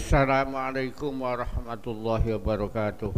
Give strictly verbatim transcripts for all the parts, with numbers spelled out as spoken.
Assalamualaikum warahmatullahi wabarakatuh.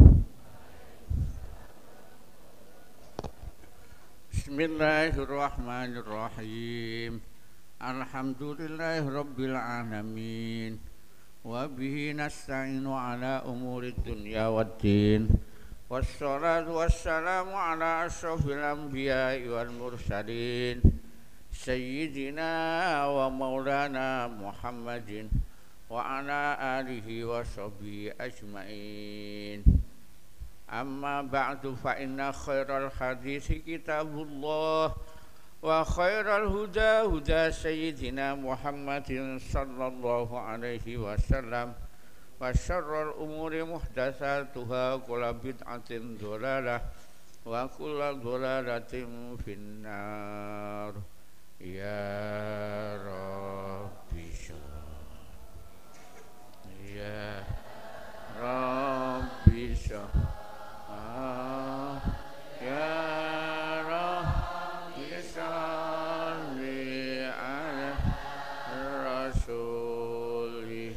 Bismillahirrahmanirrahim. Alhamdulillahi rabbil alamin. Wa bihi nasta'inu ala umuri dunya waddin. Wassalatu wassalamu ala asyrafil anbiya'i wal mursalin Sayyidina wa maulana Muhammadin wa ala alihi wa sahbihi ajma'in. Amma ba'du fa inna khairal hadisi kitabullah wa khairal huda huda sayyidina Muhammadin sallallahu alaihi wasallam wa syarrul umuri muhdatsatuha kullu bid'atin dhalalah wa kullu dhalalatin finnar. Ya Rabbi Ya Rabbi ah, Ya Rabbi salli ala Rasuli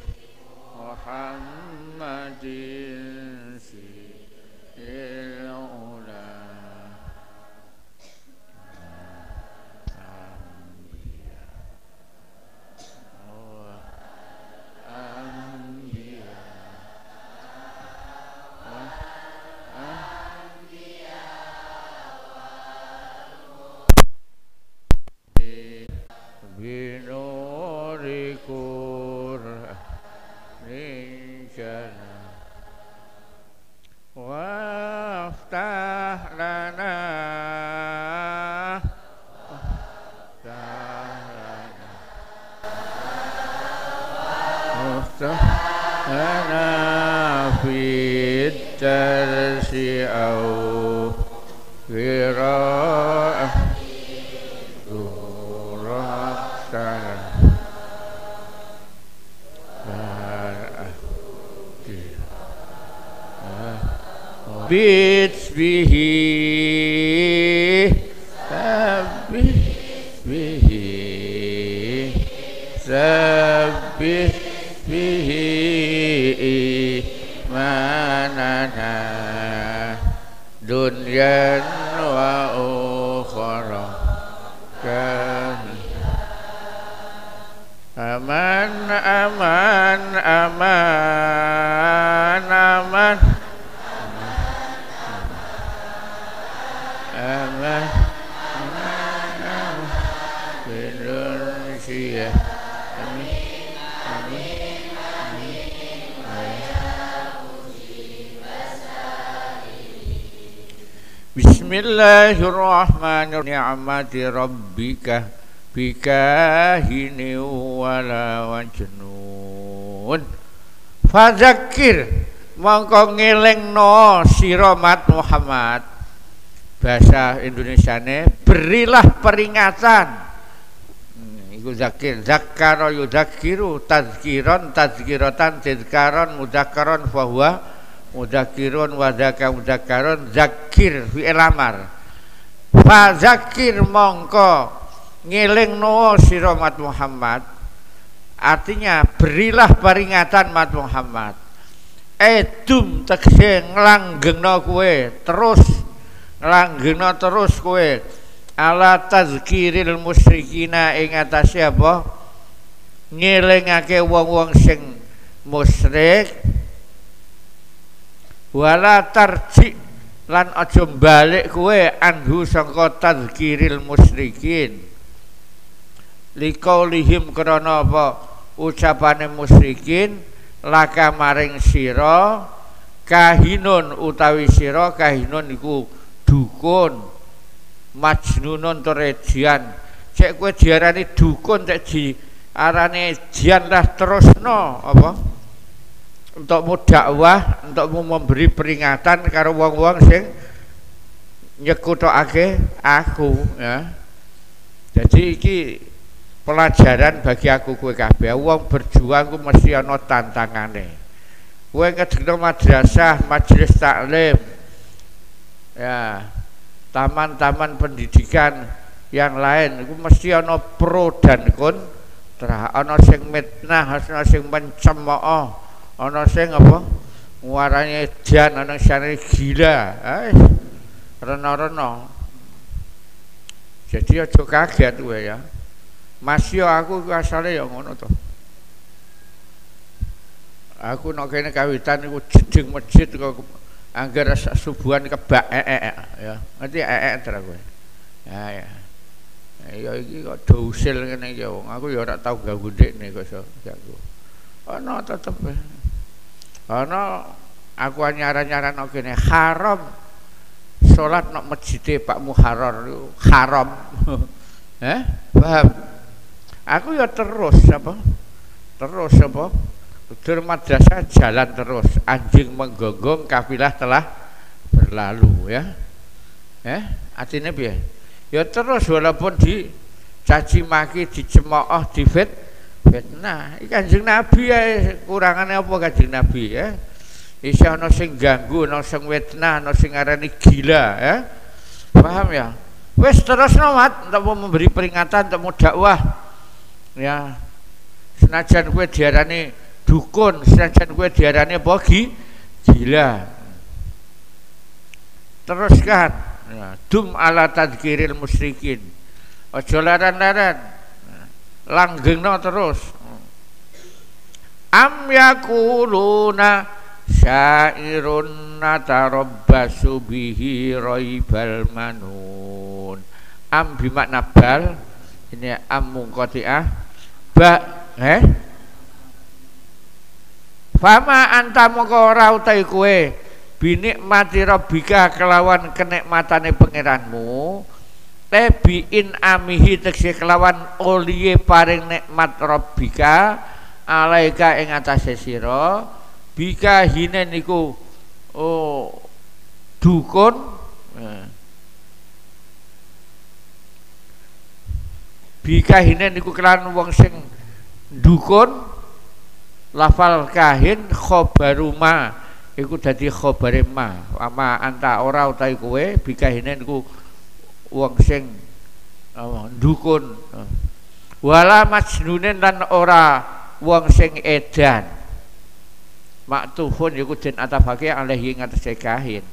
Muhammadin Sayyidil ula binuri Qur'an jana waftah lana waftah lana waftah lana fit tarsi au wira'ah Bismihi Sabbih bihi Sabbih bihi Imanana Dunyan wa ukhra Kan Aman aman aman aman Aman aman Indonesia amin amin Bismillahirrahmanirrahim ni'mati rabbika bikahini wala wajnun fadzakir mongko ngelingno sira mat Muhammad. Bahasa Indonesiane berilah peringatan. hmm, Iku zakir zakara yudzakiru tazkiron tazkiratan tazkaron mudakaron fahuwa mudakirun wadaka mudakaron zakir fi'il amar. Fa zakir mongko ngelingno sira mat Muhammad, artinya berilah peringatan mat Muhammad. Edum tegese nglanggengno kowe terus langgena terus kowe ala tazkiril musyrikina ing atase apa ngelingake wong-wong sing musyrik wala tarji lan aja balik kowe anhu sangka tazkiril musyrikin liqaulihim krana apa ucapane musyrikin laka maring sira kahinun utawi sira kahinun iku dukun majnunun torejian cek kowe diarani dukun cek diarani jian lah terusno apa untukmu dakwah untukmu memberi peringatan karo wong-wong sing nyekutokake aku ya. Jadi iki pelajaran bagi aku kowe kabeh wong berjuang ku mesti ana tantangane. Kowe ngedekno madrasah majelis taklim ya, taman-taman pendidikan yang lain itu mesti ana pro dan kontra, ana sing mitnah, ana sing mencemooh, ana sing apa nguarane edan, ana sing gila. Ah rena-rena. Jadi aja kaget kowe ya. Mas yo aku asale ya ngono to. Aku nek kene kawitan iku jeding masjid kok angger subuhan kebak ee ya. Ngerti ee terus kowe. Ya ya. Ya iki kok dousil ngene iki wong. Aku ya ora tau ganggu ndekne kok iso ganggu. Ana tetep. Ana aku nyaran-nyaran nek kene haram salat nek masjid Pak Muharrar itu haram. Eh? Paham? Aku ya terus apa? Terus apa? Dur madrasah jalan terus, anjing menggonggong kafilah telah berlalu ya. Eh, artinya piye? Ya terus walaupun dicaci maki, dicemooh, difit fitnah. Iki Kanjeng Nabi ya kurangane apa Kanjeng Nabi ya? Isih ana sing ganggu, ana sing fitnah, ana sing ngarani gila ya. Paham ya? Wis terus mat untuk memberi peringatan untuk dakwah. Ya. Senajan kowe diarani dukun, senajan kowe diarani apa gila. Teruskan ya, dum ala tadzkiril musyrikin. Aja laran-laran. Langgengno terus. Am yakuluna syairun natarabbasu bihi raibal manun. Am bimakna bal, ini am munqati'ah. Ba eh Fama anta moko ora utai kowe binikmati rabbika kelawan kenikmatane pangeranmu tebiin amihi tegese kelawan oliye paring nikmat rabbika alaika ing atase sira bika hinen niku oh dukun bika hinen niku kelawan wong sing dukun lafal kahin khobaruma iku dadi khobare ma ama anta ora utahe kowe bikahine niku wong sing oh, dukun wala majnunen lan ora wong sing edan maktufun iku den atafake alaihi ngatasé kahin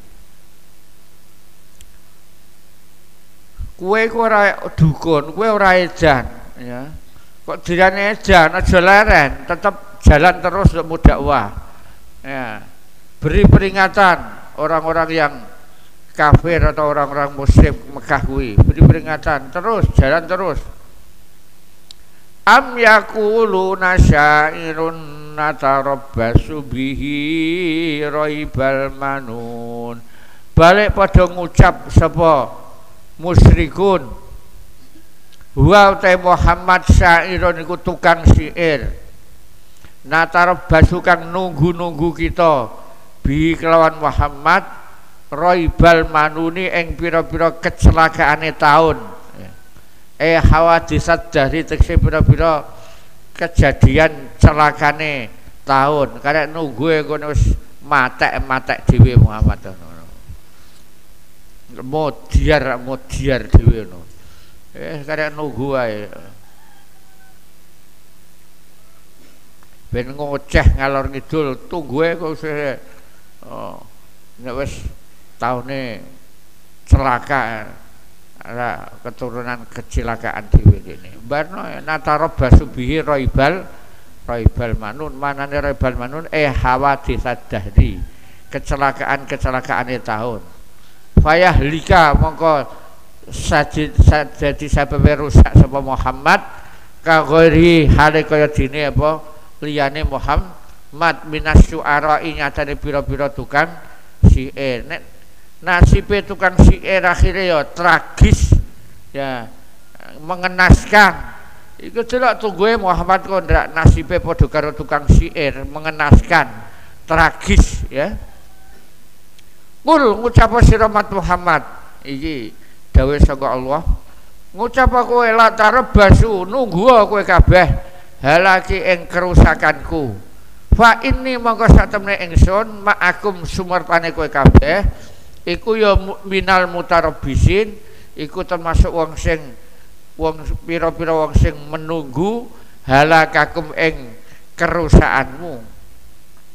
kowe ora dukun kowe ora edan ya kok dirane edan aja leren tetep jalan terus untuk dakwah ya. Beri peringatan orang-orang yang kafir atau orang-orang musyrik Mekah kuwi, beri peringatan terus jalan terus. Am yaquluna syairun natarabbasu bihi raibal manun. Balik pada ngucap sapa musyrikun wa ta Muhammad syairun iku tukang syair. Natarabbasu kang nunggu-nunggu kita bi kelawan Muhammad raibal manuni ing pira-pira kecelakaane taun eh hawadisat dari tekse pira-pira kejadian celakane taun karek nunggu ngono wis matek-matek dhewe Muhammad ngono modiar modiar dhewe ngono eh karek nunggu wae ben ngoceh ngalor ngidul tungguhe kok wis oh nek wis taune celaka ala keturunan kecelakaan dhewe kene barno natarabbasu bihi raibal raibal manun manane raibal manun eh hawaditsad dahri kecelakaan-kecelakaane taun fayahlika mongko sajid jadi sababe rusak sapa Muhammad kagori hale kaya dene apa liyane Muhammad minas syu'ara nyatane pira-pira tukang syair nek nasibe tukang syair akhire ya tragis ya mengenaskan iku delok tungguhe Muhammad kok ndak nasibe padha karo tukang syair mengenaskan tragis ya kul ngucap sira Muhammad iki dawuh saka Allah ngucap kowe la tarabbasu nunggu kowe kabeh halaki ing kerusakanku fa inni mongko satemene ingsun ma'akum sumertane kowe kabeh iku ya minal mutarabbisin iku termasuk wong sing wong pira-pira wong sing menunggu halakakum ing kerusakanmu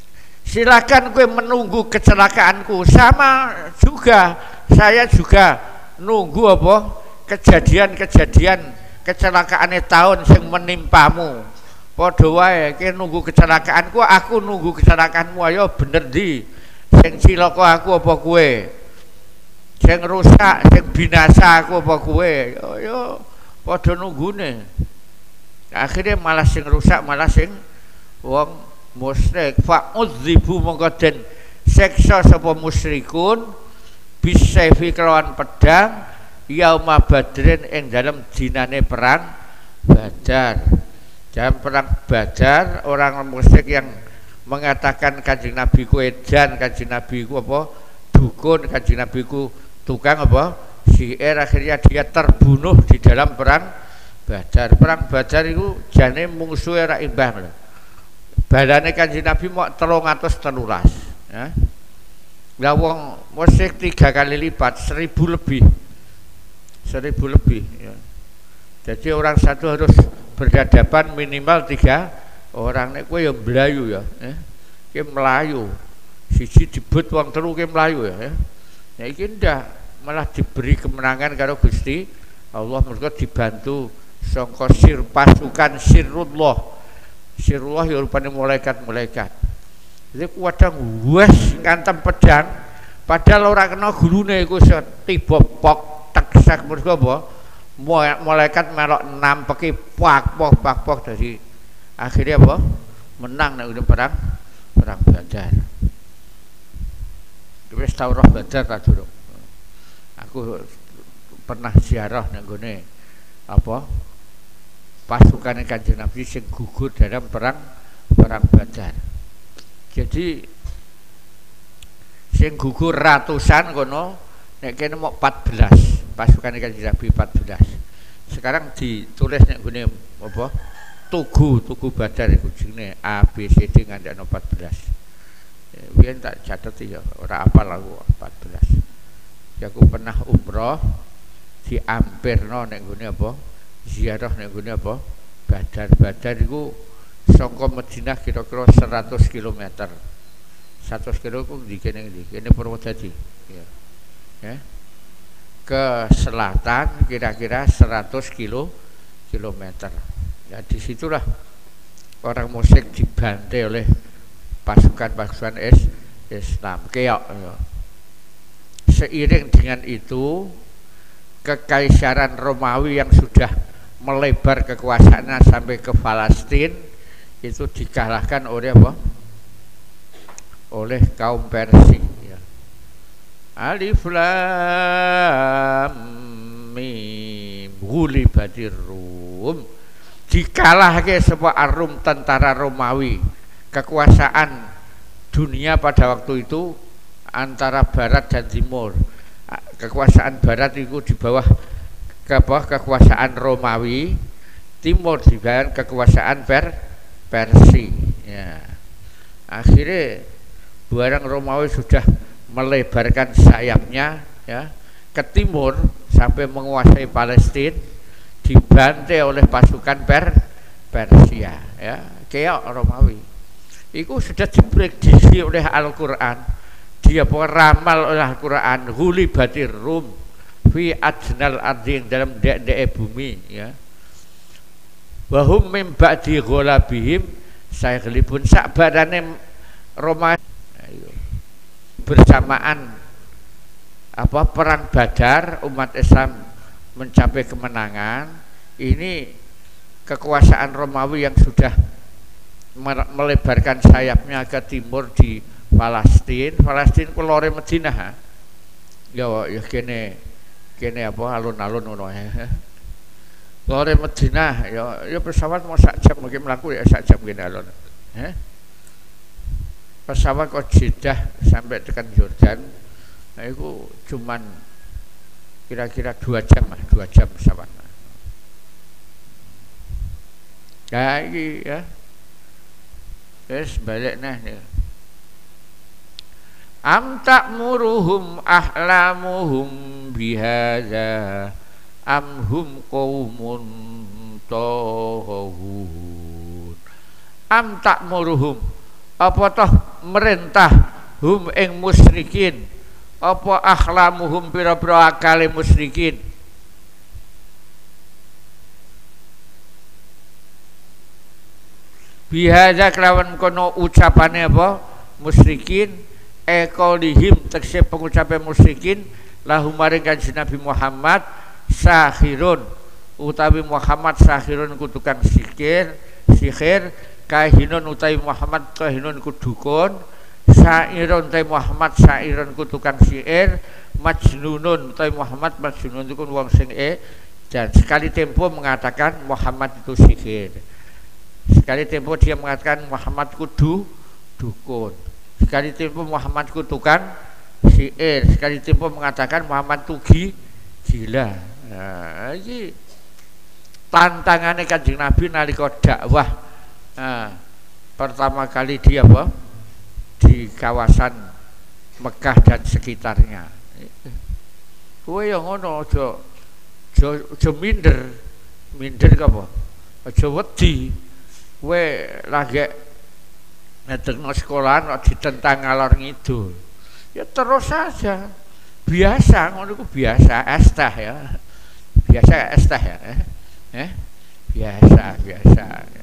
Silakan kowe menunggu kecelakaanku. Sama juga saya juga nunggu apa kejadian-kejadian kecelakaane tahun sing menimpamu. Padha wae kowe nunggu kecelakaanku, aku nunggu kecelakaanmu. Ayo bener ndi sing cilaka aku apa kowe? Sing rusak, sing binasa aku apa kowe? Ayo padha nunggune. Akhirnya malah sing rusak malah sing wong musyrik. Fa udzibu mongko den siksa sapa musyrikun bisayfi kelawan pedang yauma badrin ing dalam dinane perang Badar. Dalam perang Badar orang musyrik yang mengatakan Kanjeng Nabi ku edan, Kanjeng Nabi ku apa dukun, Kanjeng Nabi ku tukang apa sihir, akhirnya dia terbunuh di dalam perang Badar. Perang Badar itu jane mungsuhe ra imbang lho. Badane Kanjeng Nabi mau telung atus telulas ya. Lah wong musyrik tiga kali lipat, seribu lebih. Seribu lebih ya. Jadi orang satu harus berhadapan minimal tiga orang. Nek kowe ya mlayu ya, ya. Ki melayu. Siji dibut wong telu ki melayu ya. Ya iki ndak malah diberi kemenangan karo Gusti Allah, mergo dibantu sangka sir pasukan sirrullah. Sirullah ya rupanya malaikat-malaikat. Jadi kadang wes ngantem pedang padahal orang kena gulune iku tiba pok teksak mergo apa? Malaikat melok nampeki pak-pok pak-pok dari akhirnya apa? Menang nek perang perang Badar. Wis tau roh Badar ta durung? Aku pernah ziarah nang gone apa? Pasukan Kanjeng Nabi sing gugur dalam perang perang Badar. Jadi sing gugur ratusan kono, nek kene mau empat belas pasukan Kanjeng Nabi empat belas. Sekarang ditulis nek gone apa? Tugu Tugu Badar iku jenenge A B C D ngandakno empat belas. Biyen tak catet ya, ora apal aku empat belas. Ya aku pernah umroh di Ampirno nek gone apa? Ziarah nek gone apa? Badar. Badar iku saka Madinah kira-kira seratus kilometer. seratus kilometer ku ndi kene ndi? Kene Purwodadi. Ya. Ya. Ke selatan kira-kira seratus kilometer. Ya disitulah orang musyrik dibantai oleh pasukan-pasukan Islam. Keok ya. Seiring dengan itu kekaisaran Romawi yang sudah melebar kekuasaannya sampai ke Palestina itu dikalahkan oleh apa? Oleh kaum Persia ya. Alif Lam Mim ghulibatir Rum, dikalahke sapa Arum tentara Romawi. Kekuasaan dunia pada waktu itu antara barat dan timur. Kekuasaan barat itu di bawah ke bawah kekuasaan Romawi, timur di bawah kekuasaan per Persia ya. Akhirnya barang Romawi sudah melebarkan sayapnya ya ke timur sampai menguasai Palestina, dibantai oleh pasukan per Persia ya. Keok Romawi itu sudah diprediksi oleh Al-Quran, dia ramal oleh Al-Quran, ghulibatir Rum fi adnal ardi, dalam dek-dek bumi ya. Wahum mim ba'di ghalabihim sayaghlibun, sakbarane Roma bersamaan apa perang Badar, umat Islam mencapai kemenangan. Ini kekuasaan Romawi yang sudah melebarkan sayapnya ke timur di Palestina. Palestina ku lore Madinah. Ya ya kene kene apa alun-alun ngono ya. Lore Madinah ya ya pesawat mau sak jam mungkin mlaku ya sak jam kene alun. Eh? Pesawat kok Jeddah sampai tekan Jordan. Nah itu cuman kira-kira dua jam lah, dua jam pesawat. Nah ini ya. Terus balik nah nih. Am ta'muruhum ahlamuhum bihadza am hum qaumun taghun. Am ta'muruhum, apa toh merintah hum ing musyrikin apa akhlamuhum pira-pira akale musyrikin bihadza kelawan kono ucapane apa musyrikin ekolihim tekse pengucapan musyrikin lahum maring kanjeng Nabi Muhammad sahirun utawi Muhammad sahirun kutukan sikir sihir kahinun utawi Muhammad kahinun kudukun syairun utawi Muhammad syairun kutukan syair majnunun utawi Muhammad majnun itu wong sing e dan sekali tempo mengatakan Muhammad itu sihir, sekali tempo dia mengatakan Muhammad kudu dukun, sekali tempo Muhammad kutukan syair, sekali tempo mengatakan Muhammad tugi gila. Nah, ini tantangannya Kanjeng Nabi nalika dakwah. Nah, pertama kali dia apa? Di kawasan Mekah dan sekitarnya. Kowe yang ngono aja aja minder. Minder ke apa? Aja wedi. Kowe lagi ngedekno sekolahan kok ditentang ngalor ngidul. Ya terus saja. Biasa ngono iku biasa estah ya. Biasa estah ya. Eh? eh? Biasa, biasa.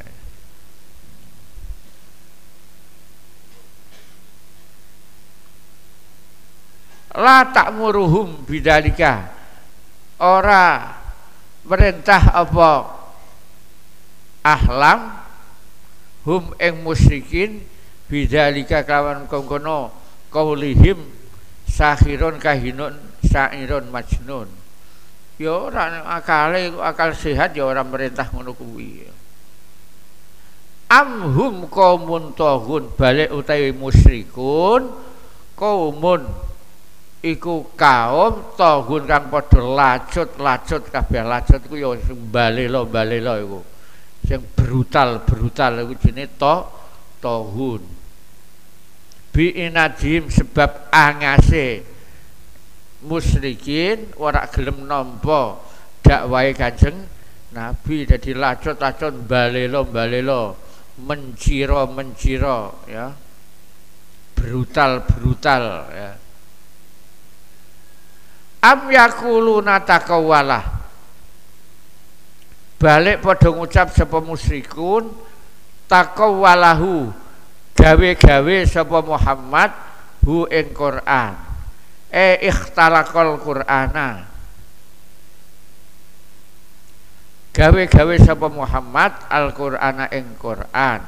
La ta'muruhum bidzalika ora merintah apa ahlam hum ing musyrikin bidzalika kawan kono qaulihim sahirun kahinun syairun majnun ya ora akale akal sehat ya ora merintah ngono kuwi amhum qaumun taghun balik utawi musyrikun qaumun iku kaum taghun kang padha lacut-lacut kabeh lacut iku ya sing balela-balela iku sing brutal-brutal iku jenenge to taghun bi inadim sebab angase musyrikin ora gelem nampa dakwahe Kanjeng Nabi dadi lacut-lacut balela-balela mencira-mencira ya brutal-brutal ya am yakuluna taqawwalah balik padha ngucap sapa musyrikun taqawwalahu gawe-gawe sapa Muhammad hu ing Quran e ikhtalaqal Qur'ana gawe-gawe sapa Muhammad Al-Qur'ana ing Quran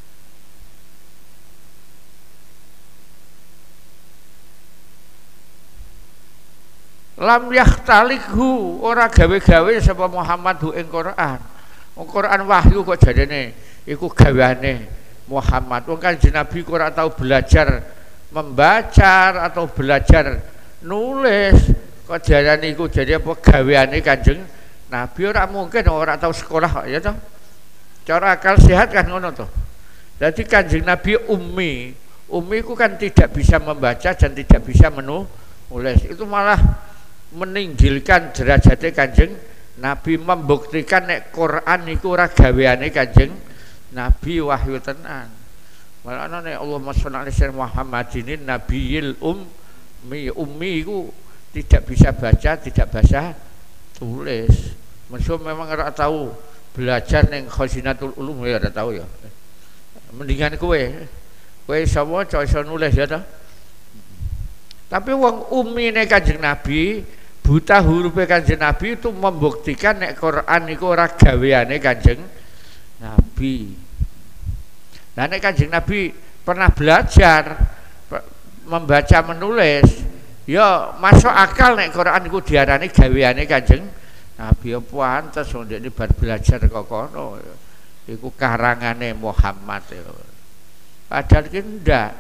lam yahtalikhu ora gawe-gawe sapa Muhammad hu ing Quran. Wong Quran wahyu kok jarene iku gaweane Muhammad. Wong Kanjeng Nabi kok ora tau belajar membaca atau belajar nulis kok jarane iku jadi apa gaweane Kanjeng Nabi ora mungkin ora tau sekolah kok ya toh. Cara akal sehat kan ngono toh. Jadi Kanjeng Nabi ummi. Ummi itu kan tidak bisa membaca dan tidak bisa menulis. Itu malah meninggikan derajatnya Kanjeng Nabi membuktikan nek Quran iku ora gaweane Kanjeng Nabi wahyu tenan. Malah nek Allahumma sholli ala sayyidina Muhammadin nabiyil ummi ummi iku tidak bisa baca, tidak bisa tulis. Maksud memang ora tahu belajar ning Khazinatul Ulum ya ora tahu ya. Mendingan kowe kowe iso maca iso nulis ya ta. Tapi wong umine Kanjeng Nabi buta hurufnya Kanjeng Nabi itu membuktikan nek Quran itu ora gaweane Kanjeng Nabi. Nah nek Kanjeng Nabi pernah belajar membaca menulis, ya masuk akal nek Quran itu diarani gaweane Kanjeng Nabi. Ya pantes wong ini bar belajar kok kono. Iku karangane Muhammad ya. Padahal ki ndak.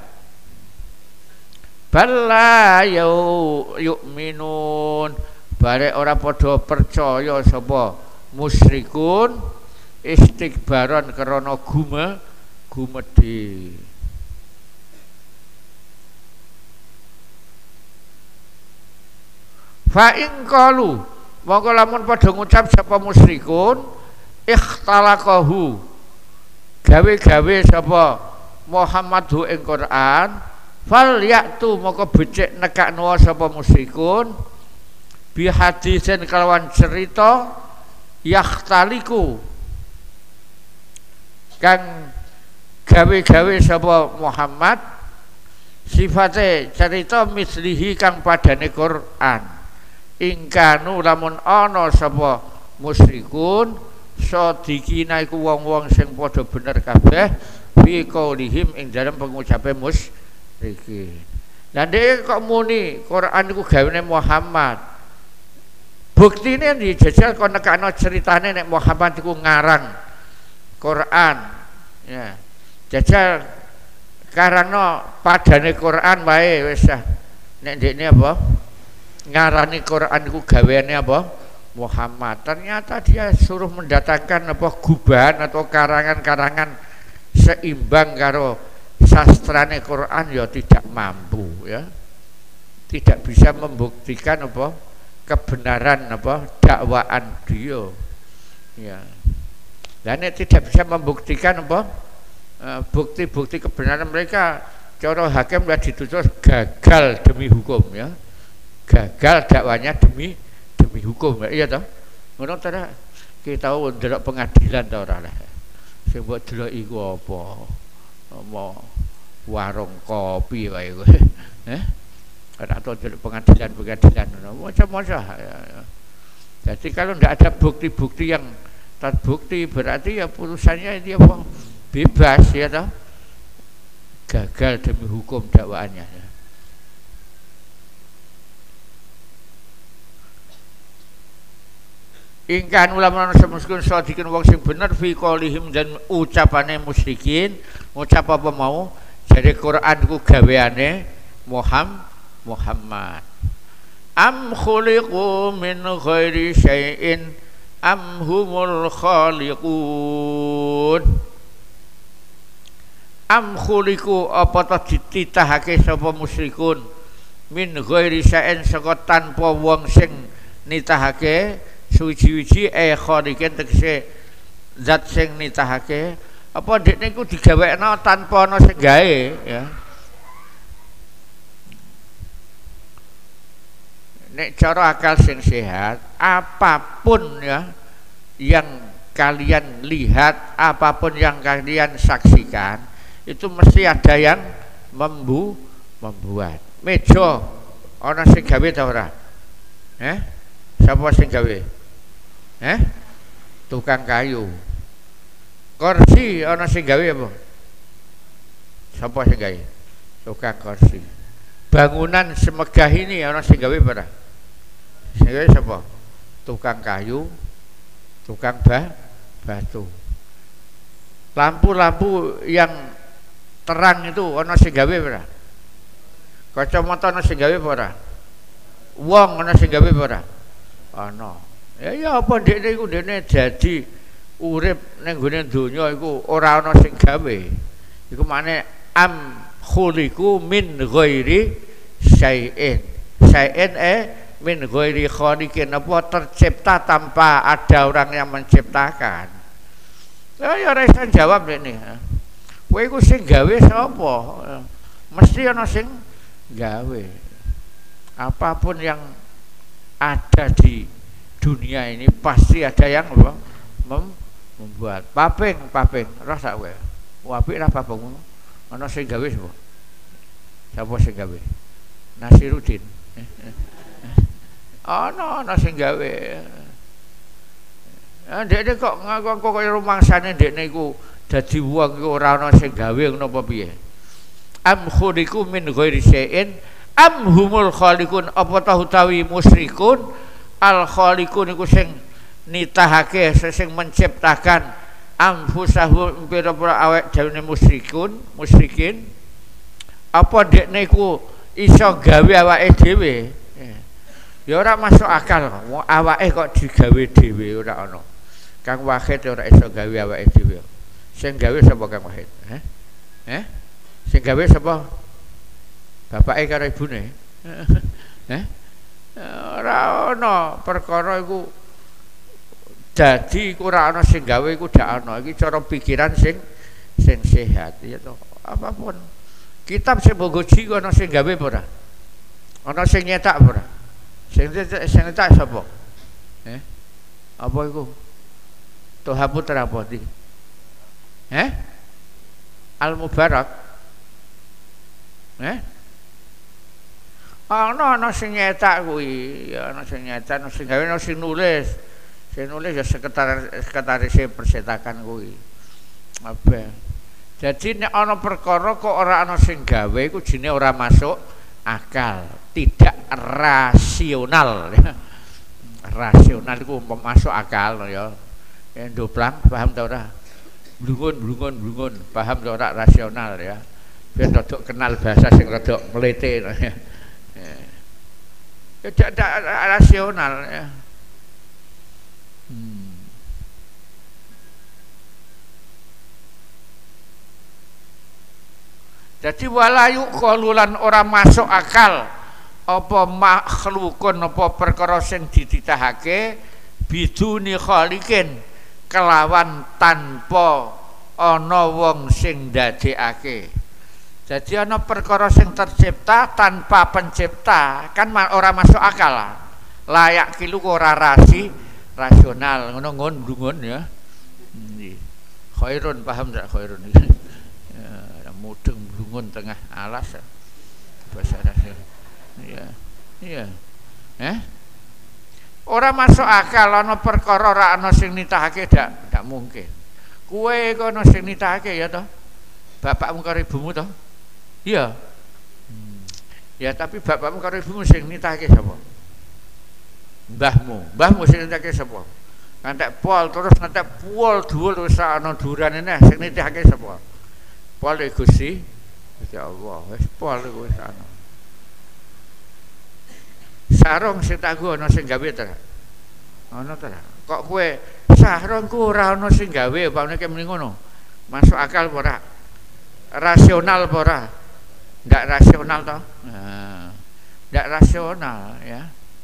Bala yuk minun barek ora padha percaya sapa musyrikun istikbaron krana gume gumedhe. Fa in qalu mongko lamun padha ngucap sapa musyrikun ikhtalaqahu gawe-gawe sapa Muhammadu ing Quran fal yaktu moko becik nekakno sapa musyrikun bi hadisin kelawan cerita yakhtaliku kang gawe-gawe sapa Muhammad sifate cerita mislihi kang padane Quran ingkanu lamun ana sapa musyrikun sadikina iku wong-wong sing padha bener kabeh fi qaulihim ing dalem pengucape musyrikin. Lah dhek kok muni Quran iku gawene Muhammad. Buktine ndi jajal kok nekakno ceritane nek Muhammad iku ngarang Quran. Ya. Jajal karangno padane Quran wae wis nek ndekne apa? Ngarani Quran iku gaweane apa? Muhammad. Ternyata dia suruh mendatangkan apa gubahan atau karangan-karangan seimbang karo sastrane Quran ya tidak mampu ya. Tidak bisa membuktikan apa kebenaran apa dakwaan dia. Ya. Dan tidak bisa membuktikan apa bukti-bukti kebenaran mereka. Cara hakim sudah ditutur gagal demi hukum ya. Gagal dakwanya demi demi hukum ya, iya toh. Ngono ta kita ndelok pengadilan ta ora lah. Sing mbok delok iku apa? Apa warung kopi wae kowe. Eh? Ora tau delok pengadilan-pengadilan ngono. Macam-macam ya. Jadi kalau tidak ada bukti-bukti yang terbukti berarti ya putusannya dia apa? Bebas ya toh. Gagal demi hukum dakwaannya ya. Ingkan ulama semuskun sadikin wong sing bener fi qaulihim dan ucapane musyrikin ngucap apa mau jadi Quran ku gaweane Muhammad Muhammad am khuliqu min ghairi syai'in am humul khaliqun am khuliqu apa ta dititahake sapa musyrikun min ghairi syai'in saka tanpa wong sing nitahake suci-suci eh khaliqin tegese zat sing nitahake apa ndekne iku digawekno tanpa ana sing gawe ya. Nek cara akal sing sehat apapun ya yang kalian lihat, apapun yang kalian saksikan itu mesti ada yang membu membuat. Meja ana sing gawe ta ora? Eh? Sapa sing gawe? Eh? Tukang kayu. Kursi ana sing gawe apa? Sapa sing gawe? Tukang kursi. Bangunan semegah ini ana sing gawe apa? Sing gawe sapa? Tukang kayu, tukang bah, batu. Lampu-lampu yang terang itu ana sing gawe apa? Kacamata ana sing gawe apa? Wong ana sing gawe apa? Ana. Ya ya apa ndekne iku ndekne dadi urip ning gone donya iku ora ana sing gawe. Iku makne am khuliqu min ghairi syai'in. Syai'in eh min ghairi khaliqin apa tercipta tanpa ada orang yang menciptakan. Ya ya ora iso jawab ndekne. Kowe iku sing gawe sapa? Mesti ana sing gawe. Apapun yang ada di dunia ini pasti ada yang apa? Mem membuat paping paping rasa kowe. Apik ra paping ana sing gawe sapa? Sapa sing gawe? Nasiruddin. Ana ana sing gawe. Ah ndekne kok ngaku kaya rumangsane ndekne iku dadi wong iku ora ana sing gawe ngono apa piye? Am khuliqu min ghairi syai'in am humul khaliqun apa ta utawi musyrikun al khaliqun iku sing nitahake sing menciptakan anfusahum pira-pira awake dhewe musyrikun musyrikin apa ndekne iku iso gawe awake dhewe ya ora masuk akal wong awake kok digawe dhewe ora ana. Kang Wahid ora iso gawe awake dhewe. Sing gawe sapa Kang Wahid? Heh? Eh? Sing gawe sapa? Bapake karo ibune. Heh? Ora ana perkara iku dadi iku ora ana sing gawe iku dak ana. Iki cara pikiran sing sing sehat ya to. apapun. Kitab sing mbok goji ana sing gawe apa ora? Ana sing nyetak apa ora? Sing sing nyetak sapa? Eh? Apa iku? Toha Putra apa iki? Eh? Al Mubarak. Eh? Ana ana sing nyetak kuwi, ya ana sing nyetak, ana sing gawe, ana sing nulis. Sing nulis ya sekretaris sekretaris percetakan kuwi. Apa? Jadi nek ana perkara kok ora ana sing gawe iku jenenge ora masuk akal, tidak rasional. Rasional iku masuk akal ya. Yen ndoplang paham ta ora? Blungun-blungun blungun, paham ta ora rasional ya. Biar rodok kenal bahasa sing rodok mlete ya. Ya tidak rasional ya. Hmm. Jadi walayu qalulan ora masuk akal apa makhlukun apa perkara sing dititahake biduni khaliqin kelawan tanpa ana wong sing ndadekake. Jadi ana perkara sing tercipta tanpa pencipta kan ora masuk akal. Layak kilu ora rasi rasional ngono ngon dungon ya. Khairun paham tak khairun iki? Ya, mudeng blungun tengah alas. Bahasa Arab. Iya. Iya. Eh? Ora masuk akal ana perkara ora ana sing nitahake ndak ndak mungkin. Kuwe kok ana sing nitahake ya toh? Bapakmu karo ibumu toh? Iya. Hmm. Ya tapi bapakmu karo ibumu sing nitahake sapa? Mbahmu. Mbahmu sing nitahake sapa? Ngantek pol terus ngantek pol dhuwur wis ana durane neh sing nitahake sapa? Pol Gusti. Ya Allah, wis pol iku wis ana. Sarung sing tak go ana sing gawe ta? Ana ta? Kok kowe sarungku ora ana sing gawe apa nek muni ngono? Masuk akal apa ora? Rasional apa ora? Ndak rasional toh? Nah, ndak rasional ya.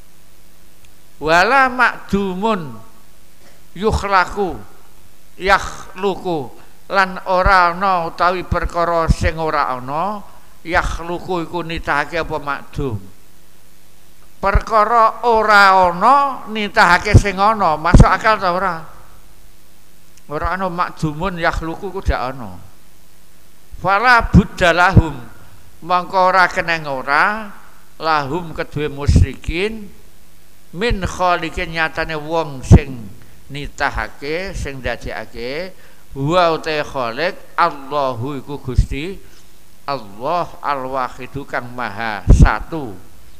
Wala makdumun yukhlaku yakhluku lan ora ana utawi perkara sing ora ana yakhluku iku nitahake apa makdum. Perkara ora ana nitahake sing ana, masuk akal ta ora? Ora ana makdumun yakhluku ku dak ana. Fala buddalahum mangko ora keneng ora lahum kedue musyrikin min khaliqin nyatane wong sing nitahake sing dadekake wa uta khaliq Allahu iku Gusti Allah al-wahidu kang maha satu.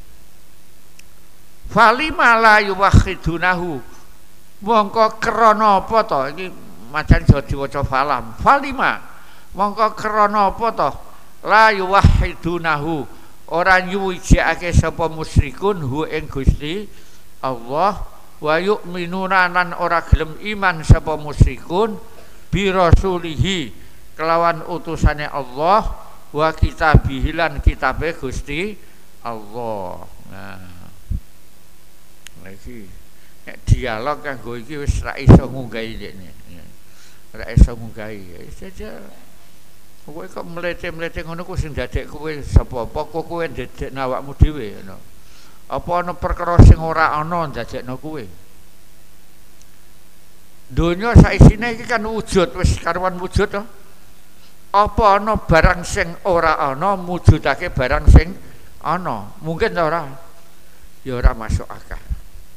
Falima la yuwakhidunahu mongko krana apa to iki macan aja diwaca falam. Falima mongko krana apa to la yuwakhidunahu ora nyuwijake sapa musyrikun hu ing Gusti Allah wa yu'minuna lan ora gelem iman sapa musyrikun bi rasulihi kelawan utusane Allah wa kitabihi lan kitabe Gusti Allah. Nah iki nek dialog kanggo iki wis ra iso ngunggahi dekne. Ra iso ngunggahi. Saja kowe kok mlete-mlete ngono ku sing dadek kowe sapa apa kok kowe ndadekno awakmu dhewe ngono. Apa ana perkara sing ora ana ndadekno kowe? Donya saisine iki kan wujud wis karuan wujud to. Apa ana barang sing ora ana mujudake barang sing ana? Mungkin ta ora? Ya ora masuk akal.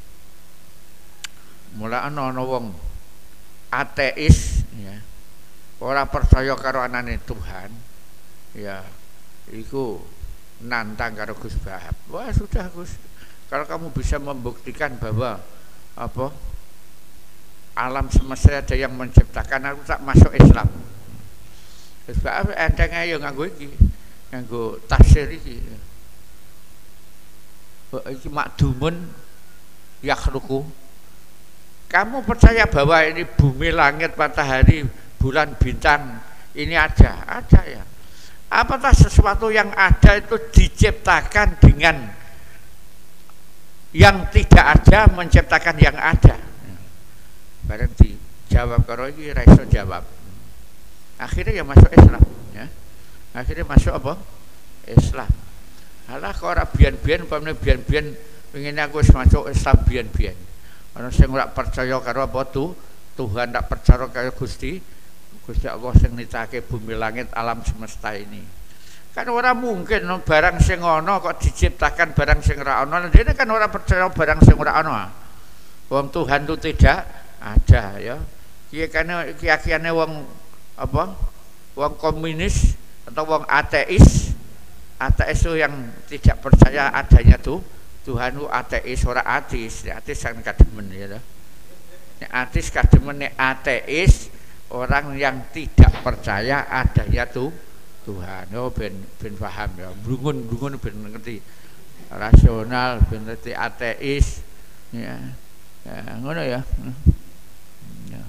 Mula ana ana wong ateis ya. Ora percaya karo anane Tuhan. Ya, iku nantang karo Gus Bahap. Wah, sudah Gus. Kalau kamu bisa membuktikan bahwa apa? Alam semesta ada yang menciptakan, aku tak masuk Islam. Gus Bahap enteng ae yo nganggo iki. Nganggo tafsir iki. Kok iki makdumun yakhluqu. Kamu percaya bahwa ini bumi, langit, matahari, bulan, bintang ini ada? Ada ya. Apakah sesuatu yang ada itu diciptakan dengan yang tidak ada menciptakan yang ada? Barang dijawab karo iki ra iso jawab. Akhirnya ya masuk Islam ya. Akhirnya masuk apa? Islam. Alah kok ora biyen-biyen umpamane biyen-biyen pengen aku wis masuk Islam biyen-biyen. Ana sing ora percaya karo apa tu? Tuhan tak percaya karo Gusti. Gusti Allah sing nitake bumi langit alam semesta ini. Kan ora mungkin no, barang sing ana kok diciptakan barang sing ora ana. Dene kan ora percaya barang sing ora ana. Wong Tuhan itu tidak ada ya. Iki kan keyakinane wong apa? Wong komunis atau wong ateis. Ateis itu yang tidak percaya adanya tuh Tuhan itu ateis, ora ateis. Ateis kan kademen ya. Nek ateis kademen, nek ateis orang yang tidak percaya adanya tuh Tuhan. Oh ben ben paham ya. Blungun-blungun ben ngerti. Rasional ben ngerti ateis ya. Ya ngono ya. Ya.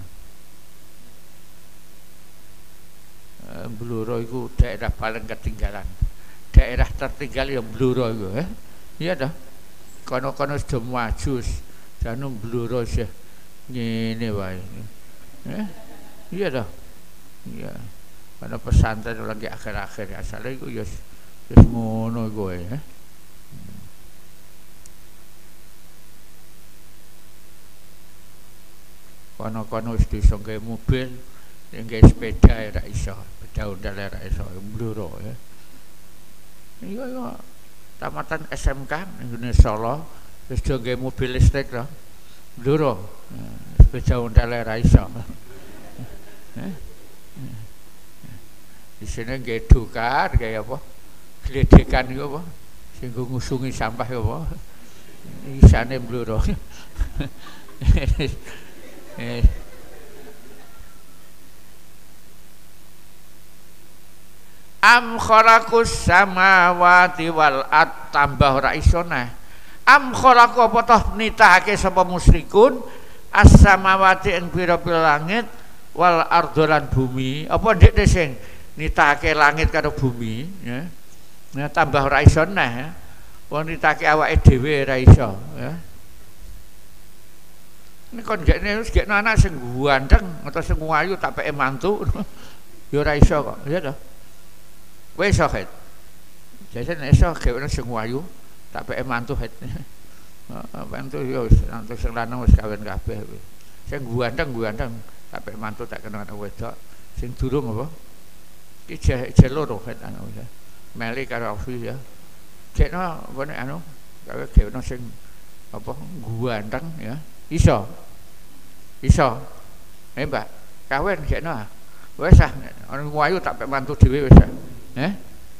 Bluro iku daerah paling ketinggalan. Daerah tertinggal yang Bluro itu, eh? Iya dah. Kono-kono sudah maju, jangan Bluro sih. Ini wae. Eh? Iya dah. Iya. Karena pesantren lagi akhir-akhir asalnya itu ya, ya ngono gue, eh? Kono-kono sudah songkai mobil, songkai sepeda ya iso, sepeda undal ya iso, Bluro ya. Iya iya tamatan S M K Indonesia Solo terus juga mobil listrik lah Bluro sepeda undal ra iso di sini nggak dukar kayak apa geledekan itu apa sehingga ngusungi sampah apa isane Bluro Am khalaqus samawati wal ard tambah ora iso nah. Am khalaqu apa toh nitahake sapa musyrikun as samawati ing pira-pira langit wal ardolan bumi. Apa ndek sing nitahake langit karo bumi ya. Nah tambah ora iso nah ya. Wong nitahake awake dhewe ora iso ya. Nek kon gekne wis gekno anak sing ganteng atau sing ayu tak peke mantu ya ora iso kok. Ya toh. Wes soket, jadi nek iso gawe sing wayu, tak peke mantu het. Mantu yo mantu sing lanang wis kawin kabeh. Sing ganteng-ganteng tak peke mantu tak kena anak wedok. Sing durung apa? Iki je loro het anu ya. Meli karo Afi ya. Gekno wene anu, gawe gawe sing apa ganteng ya. Iso. Iso. Eh, Mbak, kawin gekno. Wes ah, ana wayu tak peke mantu dhewe wis. Eh?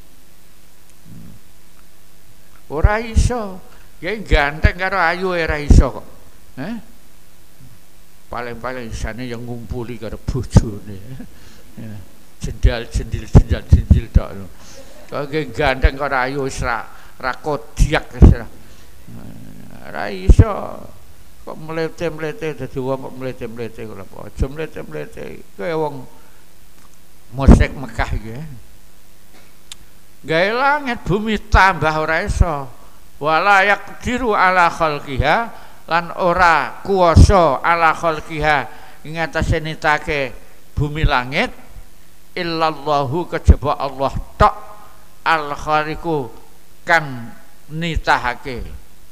Ora iso. Ya ganteng karo ayu ora iso kok. Eh? Paling-paling isane yang ngumpuli karo bojone. Ya. Jendal jendil jendal jendil tok. Kok ganteng karo ayu wis ra ra kodiak wis ra. Ora iso. Kok mlete-mlete dadi wong kok mlete-mlete kok apa? Aja mlete-mlete. Kaya wong musyrik Mekah iki. Gawe langit bumi tambah ora iso wala yaqdiru ala khalqiha lan ora kuwasa ala khalqiha ing atase nitake bumi langit illallahu kejaba Allah tok al khaliqu kang nitahake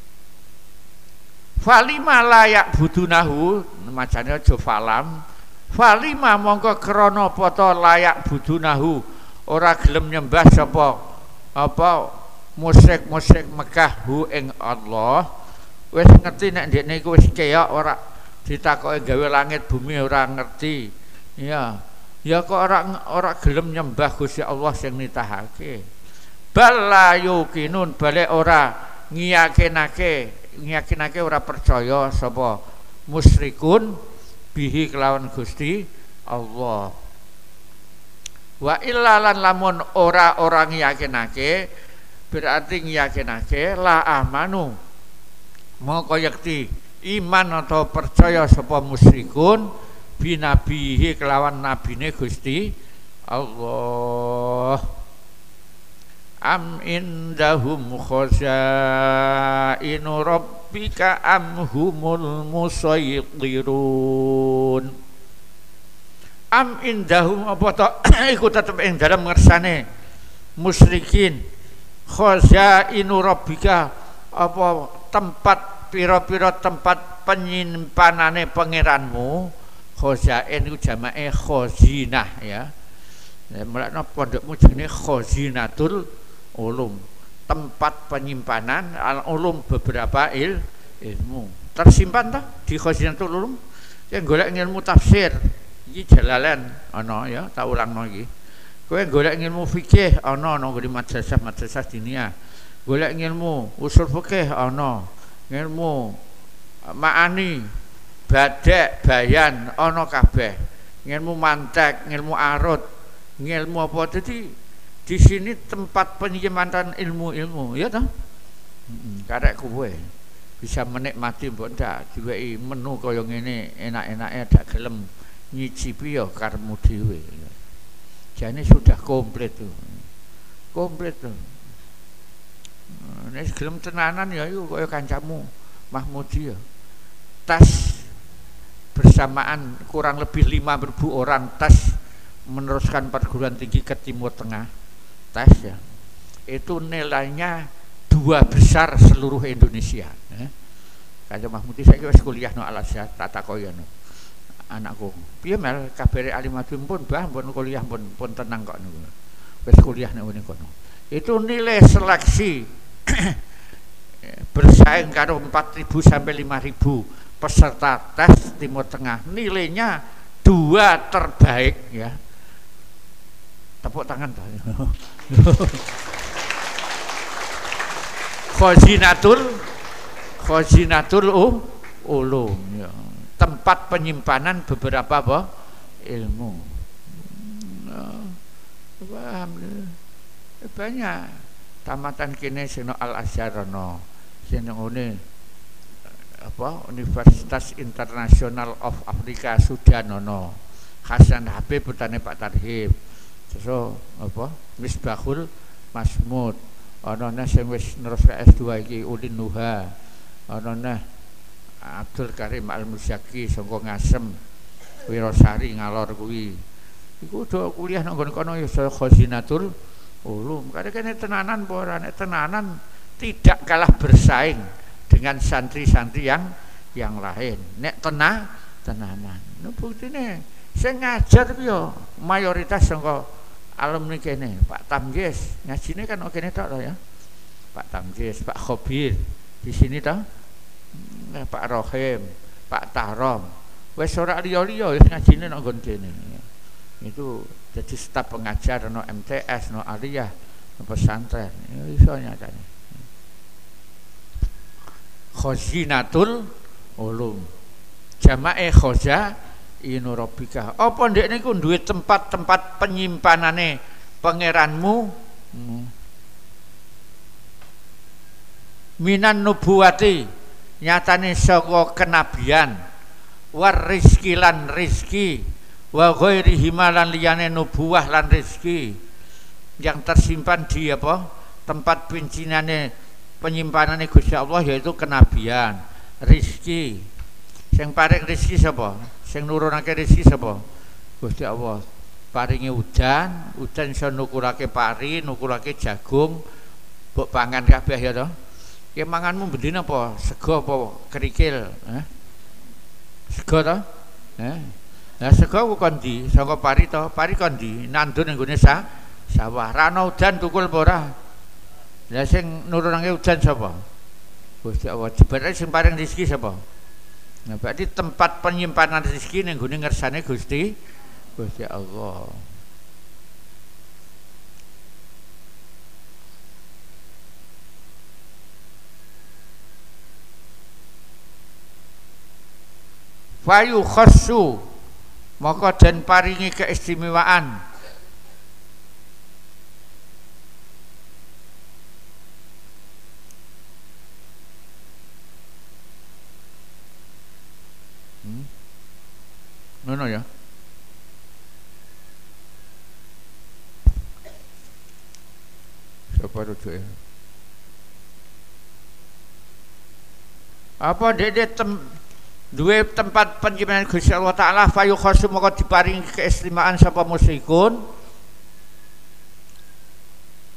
falima layak budunahu macane aja falam falima mongko krana apa ta layak budunahu ora gelem nyembah sapa apa musyrik-musyrik Mekah hu ing Allah wis ngerti nek ndekne iku wis keok ora ditakoki gawe langit bumi ora ngerti ya ya kok ora ora gelem nyembah Gusti Allah sing nitahake bala yukinun bale ora ngiyakinake ngiyakinake ora percaya sapa musyrikun bihi kelawan Gusti Allah wa illalan lamun ora orang yakinake berarti yakinake la amanu moko yakti iman atau percaya sapa musyrikun binabihi kelawan nabine Gusti Allah am indahum khazainu rabbika am humul musaytirun am indahum apa to iku tetep ing dalem ngersane musyrikin khazainu rabbika apa tempat pira-pira tempat penyimpanane pangeranmu. Khazain iku jamake khazinah ya. Ya mulane pondokmu jenenge Khazinatul Ulum, tempat penyimpanan al ulum beberapa il, ilmu. Tersimpan toh di Khazinatul Ulum. Yang golek ilmu tafsir iki Jalalain ana ya, tak ulangno iki. Kowe golek ilmu fikih ana nang nggone madrasah-madrasah diniyah. Golek ilmu usul fikih ana, ilmu ma'ani, badek, bayan ana kabeh. Ilmu mantek, ilmu arut, ilmu apa. Jadi di sini tempat penyimpanan ilmu-ilmu ya toh. Heeh, karek kowe bisa menikmati mbok ndak diwehi menu kaya ngene enak-enake dak gelem nyicipi ya karepmu dhewe. Jane sudah komplit tuh. Komplit tuh. Nek gelem tenanan ya iku kaya kancamu Mahmudi ya. Tes bersamaan kurang lebih lima ribu orang tes meneruskan perguruan tinggi ke Timur Tengah. Tes ya. Itu nilainya dua besar seluruh Indonesia. Eh? Kanjeng Mahmudi saiki wis kuliah no Al-Azhar, tak takoki no. Anakku, piye mel kabare alimadun pun Mbah pun kuliah pun pun tenang kok niku. Wis kuliah nek ngene kono. Itu nilai seleksi bersaing karo empat ribu sampai lima ribu peserta tes Timur Tengah. Nilainya dua terbaik ya. Tepuk tangan toh. Khazinatul Khazinatul Ulum ya. Tempat penyimpanan beberapa apa? Ilmu. Nah, paham. Banyak tamatan kene sing Al-Azhar ana, sing ngene apa Universitas International of Africa Sudan ana. Hasan Habib putane Pak Tarhib. Terus apa? Misbahul Masmud. Ana neh sing wis nerus S dua iki Ulin Nuha. Ana neh Abdul Karim Al-Musyaki saka Ngasem, Wirosari ngalor kuwi. Iku do kuliah nang kono ya Khazinatul Ulum. Kadang-kadang tenanan apa ora nek tenanan tidak kalah bersaing dengan santri-santri yang yang lain. Nek tenah tenanan. Nah buktine sing ngajar yo mayoritas saka alumni kene, Pak Tamgis. Ngajine kan kene tok lho ya. Pak Tamgis, Pak Khobir di sini toh. Pak Rohim, Pak Tahrom, wis ora liya-liya wis ngajine nang nggon kene. Itu jadi staf pengajar no M T S no aliyah no pesantren. Iso nyatane. Khazinatul Ulum. Jamae khoza inu rabbika. Apa ndek niku duwe tempat-tempat penyimpanane pangeranmu? Hmm. Minan nubuwati nyatane saka kenabian war rizki lan rizki wa ghairihi lan liyane nubuwah lan rizki yang tersimpan di apa tempat pencinane penyimpanane Gusti Allah yaitu kenabian rizki. Sing paring rizki sapa? Sing nurunake rizki sapa? Gusti Allah. Paringi udan, udan iso nukurake pari, nukurake jagung, mbok pangan kabeh ya to. Ya manganmu bendina apa? Sego apa kerikil? Eh? Sego to? Eh? Nah sego ku kondi, saka pari to, pari kondi, nandun ning gone sa sawah. Rana udan tukul apa ora? Lah sing nurunake udan sapa? Gusti Allah. Jebare sing paring rezeki sapa? Nah berarti tempat penyimpanan rezeki ning gone ngersane Gusti Gusti Allah. Fayu khassu maka dan paringi keistimewaan hmm? Nono ya siapa rujuk ya apa dede tem duwe tempat penyimpanan Gusti Allah Ta'ala fayu khasum maka diparingi keistimewaan sapa musyrikun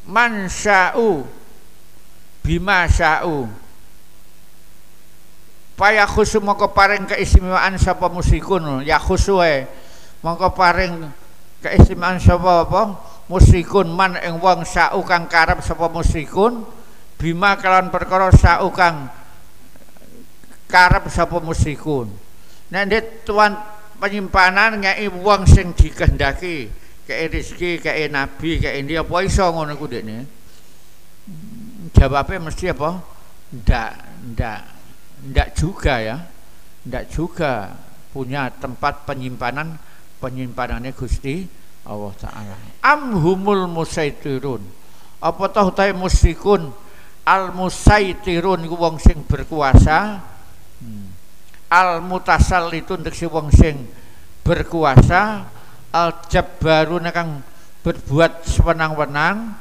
man sya'u bima sya'u paya khusu mongko paring keistimewaan sapa musyrikun ya khusuwe mongko paring keistimewaan sapa apa musyrikun man ing wong sya'u kang karep sapa musyrikun bima kelawan perkara sya'u kang karep sapa musyrikun nek ndek tuan penyimpanan ngeki wong sing dikehendaki kaya rezeki, kaya nabi, kaya ini apa iso ngono ku dekne? Jawabnya mesti apa? Ndak, ndak, ndak juga ya. Ndak juga punya tempat penyimpanan penyimpanannya Gusti Allah Ta'ala. Amhumul musaitirun. Apa toh tahe musyrikun al musaitirun iku wong sing berkuasa. Hmm. Al mutasallitun tekse wong sing berkuasa. Al-Jabbarun kang berbuat sewenang-wenang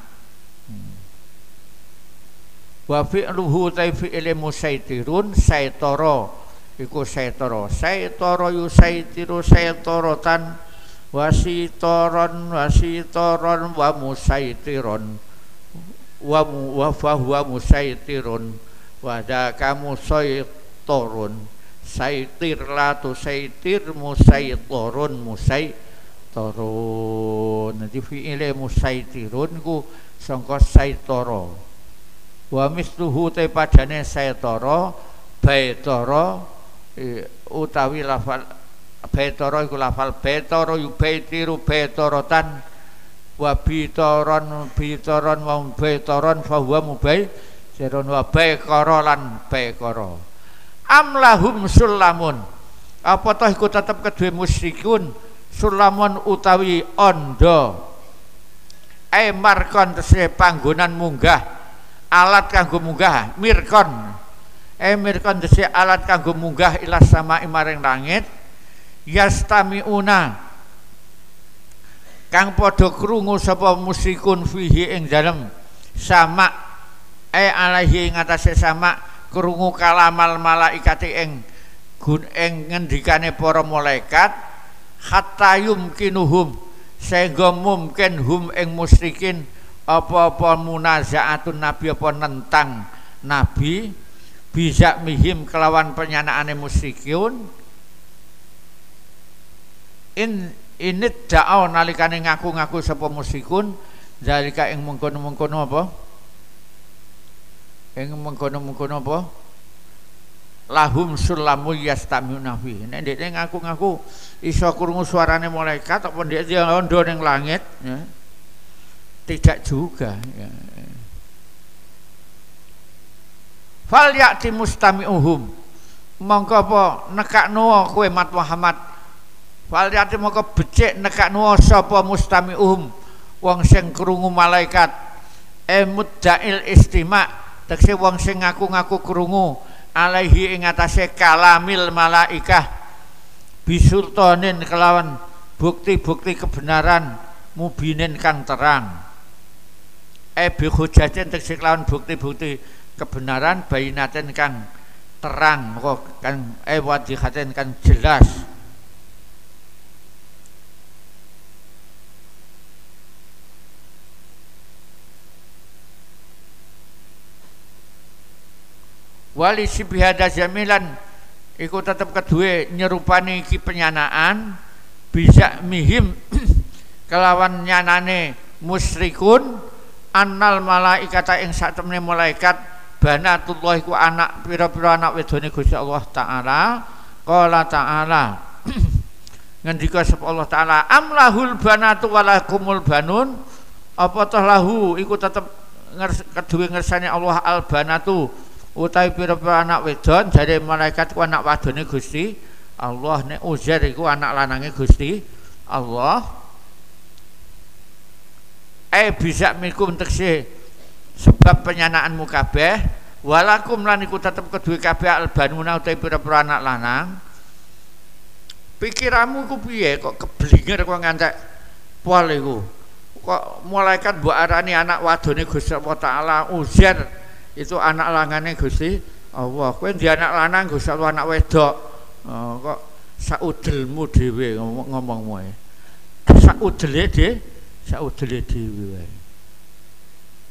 wa fi'luhu taifi'il musaitirun saitara iku saitara saitara yusaitiru saitorotan wasitoron wasitoron wa musaitiron wa wa fahuwa musaitirun wa da kamu saitorun saitir latu saitir musaitorun musai Torun nanti fi'ile musaitirun ku sangka saitara wa misluhu te padane saitara baitara e, utawi lafal baitara iku lafal baitara yu baitiru baitorotan wa bitaron bitaron wa baitaron fa huwa mubai siron wa baikara lan baikara amlahum sulamun apa toh iku tetep kedue musyrikun sulamun utawi ondo e markon tese panggonan munggah alat kanggo munggah mirkon e mirkon tese alat kanggo munggah ilas sama maring langit yastamiuna kang padha krungu sapa musyrikun fihi ing dalem sama e alaihi ing atase sama krungu kalamal malaikati ing gun ing ngendikane para malaikat hatta yumkinuhum sehingga mungkin hum ing musyrikin apa-apa munazaatun nabi apa nentang nabi bisa mihim kelawan penyanaane musyrikun in init da'au nalikane ngaku-ngaku sapa musyrikun zalika ing mengkono-mengkono apa ing mengkono-mengkono apa lahum sulamu yastamiuna fi nek ndek ngaku-ngaku iso krungu suarane malaikat apa ndek ndondo ning langit ya. Tidak juga ya. Fal ya'ti mustami'uhum mongko apa nekakno kowe mat Muhammad fal ya'ti mongko becik nekakno sapa mustami'uhum wong sing krungu malaikat e muddail istima' tekse wong sing ngaku-ngaku krungu alaihi ing atase kalamil malaikah bisultanin kelawan bukti-bukti kebenaran mubinin kang terang e bi hujatin tekse kelawan bukti-bukti kebenaran bayinaten kang terang kok kang e wadihaten kang jelas wali sibihada jamilan iku tetep kedue nyerupani iki penyanaan bisa mihim kelawan nyanane musyrikun annal malaikata ing satemene malaikat banatullah iku anak pira-pira anak wedone Gusti Allah taala qala taala ngendika sapa Allah taala amlahul banatu walakumul banun apa toh lahu iku tetep kedue ngersane Allah al banatu utawi pira-pira anak wedon jare malaikat ku anak wadone Gusti Allah nek Uzair iku anak lanange Gusti Allah eh bisa mikum tekse sebab penyanaanmu kabeh walakum lan iku tetep kedue kabeh albanuna utawi pira-pira anak lanang pikiranmu ku piye kok keblinger kok ngantek pol iku kok malaikat mbok arani anak wadone Gusti Allah taala Uzair itu anak langane Gusti Allah kowe ndi anak lanang Gusti Allah anak wedok oh, kok saudelmu dhewe ngomongmu ae saudele dhewe saudele dhewe wae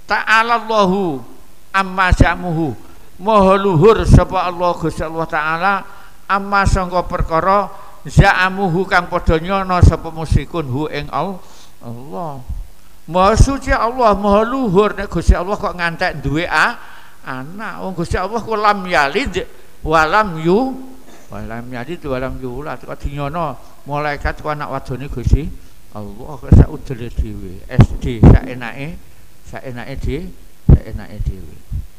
ta'ala Allahu amma jamuhu maha luhur sapa Allah Gusti Allah taala amma sangka perkara za'amuhu kang padha nyono sapa musyrikun hu ing Allah. Maha suci Allah, maha luhur nek Gusti Allah kok ngantek duwe a anak. Wong Gusti Allah ku lam yalid walam yu walam yalid walam yulad kok dinyono malaikat ku anak wadone Gusti Allah kok sak udele dhewe S D sak enake sak enake dhewe sak enake dhewe.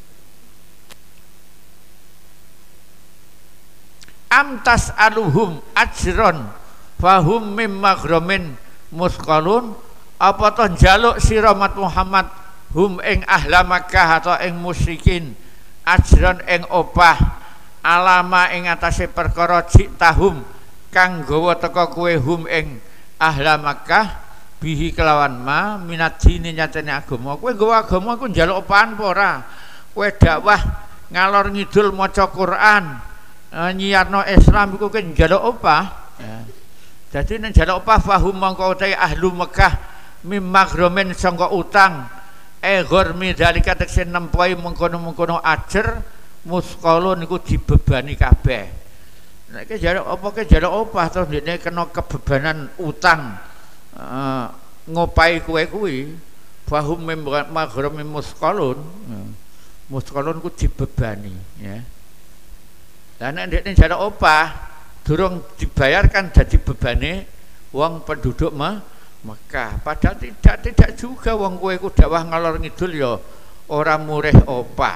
Am tas'aluhum ajron fahum mim maghramin musqalun apa to njaluk sira Muhammad hum ing ahla Makkah atau ing musyrikin ajron ing opah alama ing atase perkara citahum kang gawa teka kowe hum ing ahla Makkah bihi kelawan ma minat dini nyatene agama. Kowe gawa agama ku njaluk opahan apa ora? Kowe dakwah ngalor ngidul maca Quran nyiarno Islam iku kan njaluk opah. Ya. Dadi nek njaluk opah fahum mangko utahe ahlu Mekah mim maghramin sangka utang e ghurmi dalika tekse nempohi mengkono-mengkono ajer musqalun niku dibebani kabeh. Nek ki njaluk apa ki njaluk opah terus dene kena kebebanan utang uh, ngopahi kowe kuwi fahum mim maghramin musqalun. Ya. Musqalun ku dibebani ya. Lah nek ndekne njaluk opah durung dibayarkan dadi bebane wong penduduk mah Mekah. Padahal tidak tidak juga wong kowe ku dakwah ngalor ngidul ya ora murih opah.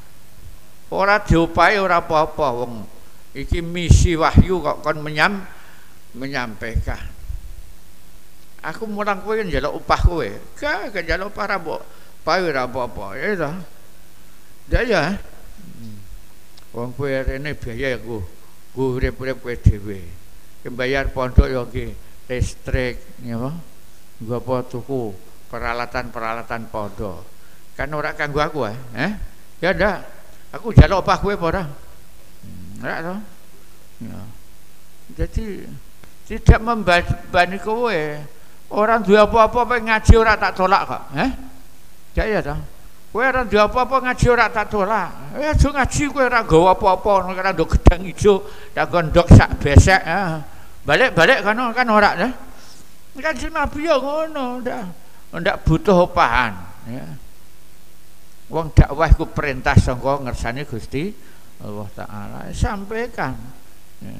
Ora diopahi ora apa-apa wong iki misi wahyu kok kon menyam menyampaikan. Aku mulang kowe njaluk upah kowe. Gak gak njaluk upah ra mbok payu ora apa-apa. Ya ta. Ya ya. Wong kowe rene biaya ku ku urip-urip kowe dhewe. Kembayar pondok ya nggih listrik ya. Gua apa tuku peralatan-peralatan pondok. Kan ora kanggo aku eh. eh? Ya ndak. Aku njaluk opah kowe apa ora? Ora to. Ya. Jadi tidak membebani kowe. Orang duwe apa-apa pengen ngaji ora tak tolak kok. Eh? Ya ya to. Kowe ora duwe apa-apa ngaji ora tak tolak. Eh aja ngaji kowe ora nggawa apa-apa ora ndok gedang ijo, tak gondok sak besek. Eh. Balik-balik kan kan ora ya. Kan si Nabi ya ngono, ndak ndak butuh opahan ya. Wong dakwah iku perintah sangka ngersane Gusti Allah taala sampaikan ya.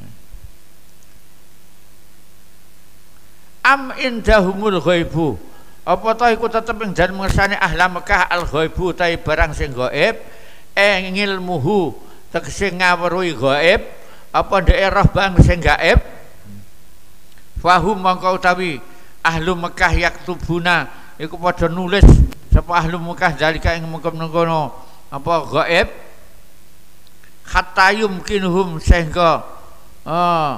Am indahumul ghaibu apa ta iku tetep ing dalem ngersane ahla Mekah al ghaibu ta barang sing gaib ing ilmuhu tegese ngawruhi gaib apa ndek roh bang sing gaib fahum mangka utawi ahlu Mekah yaktubuna iku padha nulis sapa ahlu Mekah dalika ing mengkono apa gaib hatta yumkinuhum sehingga uh,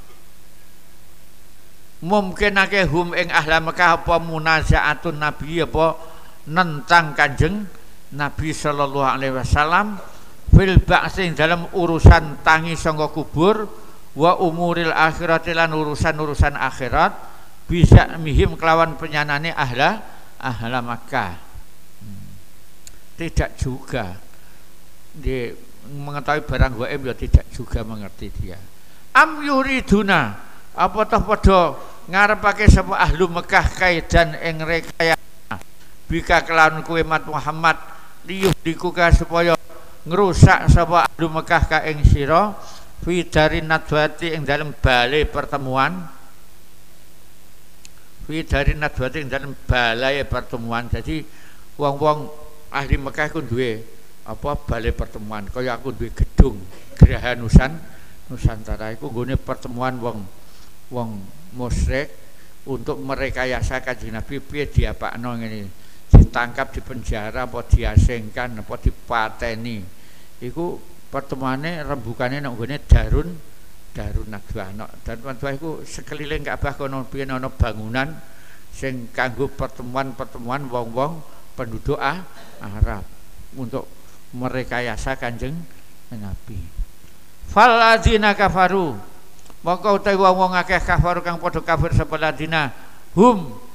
mungkinake hum ing ahla Mekah apa munazaatun nabi apa nentang kanjeng Nabi sallallahu alaihi wasallam fil ba'sin dalam urusan tangi sangka kubur wa umuril akhirat lan urusan-urusan akhirat bisa mihim kelawan penyanane ahla ahla Makkah. Hmm. Tidak juga dia mengetahui barang gaib ya tidak juga mengerti dia. Am yuriduna apa toh padha ngarepake sapa ahlu Mekah kaidan ing rekayasa bika kelawan kowe mat Muhammad liyuh dikuka supaya ngrusak sapa ahlu Mekah ka ing sira fi darin nadwati ing dalam balai pertemuan fi darin nadwati ing dalam balai pertemuan. Jadi wong-wong ahli Mekah ku duwe apa balai pertemuan kaya aku duwe gedung Geraha Nusan Nusantara iku nggone pertemuan wong wong musyrik untuk merekayasa kanjeng Nabi piye diapakno ngene ditangkap di penjara apa diasingkan apa dipateni iku pertemuane rembukane nek nggone Darun Darun Nadwah. Darun Nadwah iku sekeliling Ka'bah kono piye ana bangunan sing kanggo pertemuan-pertemuan wong-wong penduduk ah, Arab untuk merekayasa kanjeng Nabi. Fal ladzina kafaru maka utawi wong-wong akeh kafaru kang padha kafir sapa ladina hum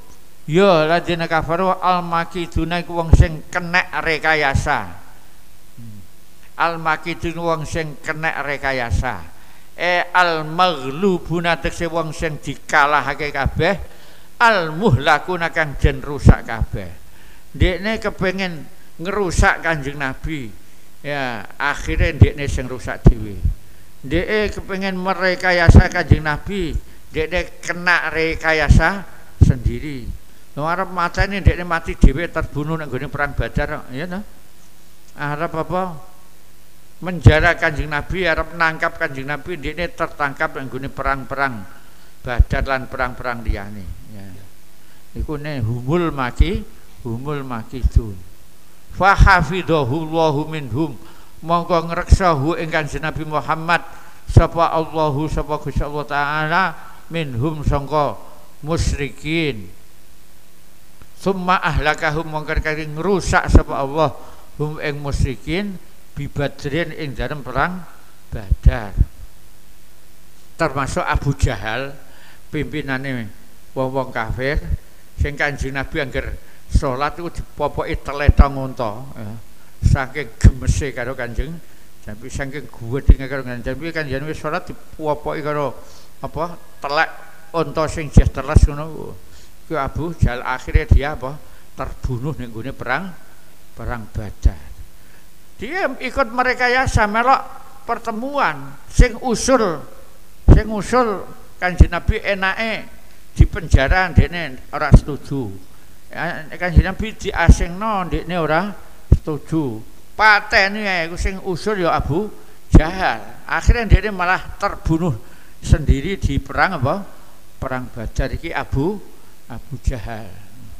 ya ladina kafaru al makiduna iku wong sing kenek rekayasa. Al makidun wong sing kenek rekayasa. E al maghlubuna tekse wong sing dikalahake kabeh, al muhlakuna kang den rusak kabeh. Ndekne kepengin ngerusak Kanjeng Nabi. Ya, akhirnya ndekne sing rusak dhewe. Ndeke kepengin merekayasa Kanjeng Nabi, ndekne kena rekayasa sendiri. Wong arep mateni ndekne mati dhewe terbunuh nang gone perang Badar, ya to. Arep apa? Menjara Kanjeng Nabi, arep nangkap Kanjeng Nabi, ndekne tertangkap nang gone perang-perang Badar lan perang-perang liyane, ya. Iku ne humul maki, humul makidun. Fa hafidhahullahu minhum, monggo ngreksa hu ing Kanjeng Nabi Muhammad sapa Allahu sapa Gusti Allah taala minhum sangka musyrikin. Summa ahlakahum mongko kari ngrusak sapa Allah hum ing musyrikin bi Badrin ing dalam perang Badar. Termasuk Abu Jahal, pimpinane wong-wong kafir sing Kanjeng Nabi angger salat itu dipopoki teletong unta, ya. Saking gemese karo Kanjeng Nabi, saking guwedhe karo Kanjeng Nabi, Kanjeng Nabi salat dipopoki karo apa telek unta sing jes teles ngono. Ku Abu Jahal akhirnya dia apa terbunuh ning gone perang perang Badar. Dia ikut merekayasa melok pertemuan sing usul sing usul Kanjeng Nabi enake di penjara ndekne ora setuju. Kanjeng Nabi diasingno ndekne ora setuju. Pateni ae sing usul ya Abu Jahal. Akhirnya ndekne malah terbunuh sendiri di perang apa? Perang Badar iki Abu Abu Jahal.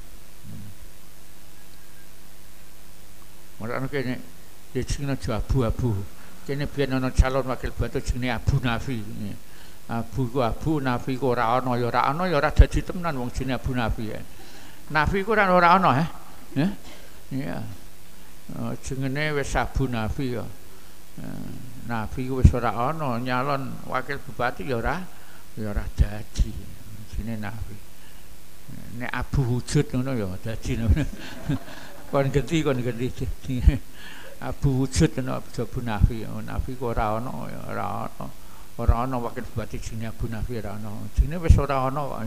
Ora ana kene jenenge abu-abu. Kene biyen ana calon wakil batu jenenge Abu Nafi. Abu ku Abu, Nafi ku ora ana ya ora ana ya ora dadi temenan wong jenenge Abu Nafi ya. Nafi ku ora ora ana, eh? Ya. Iya. Oh, jenenge wis Abu Nafi ya. Nafi ku wis ora ana, nyalon wakil bupati ya ora ya ora dadi. Jenenge Nafi. Nek Abu Wujud ngono ya dadi. Kon genti kon genti. Abu Wujud ngono Abu Nafi. Nafi ku ora ana ya ora ana. Ora ana wakil bupati jenenge Abu Nafi ora ana. Jenenge wis ora ana kok.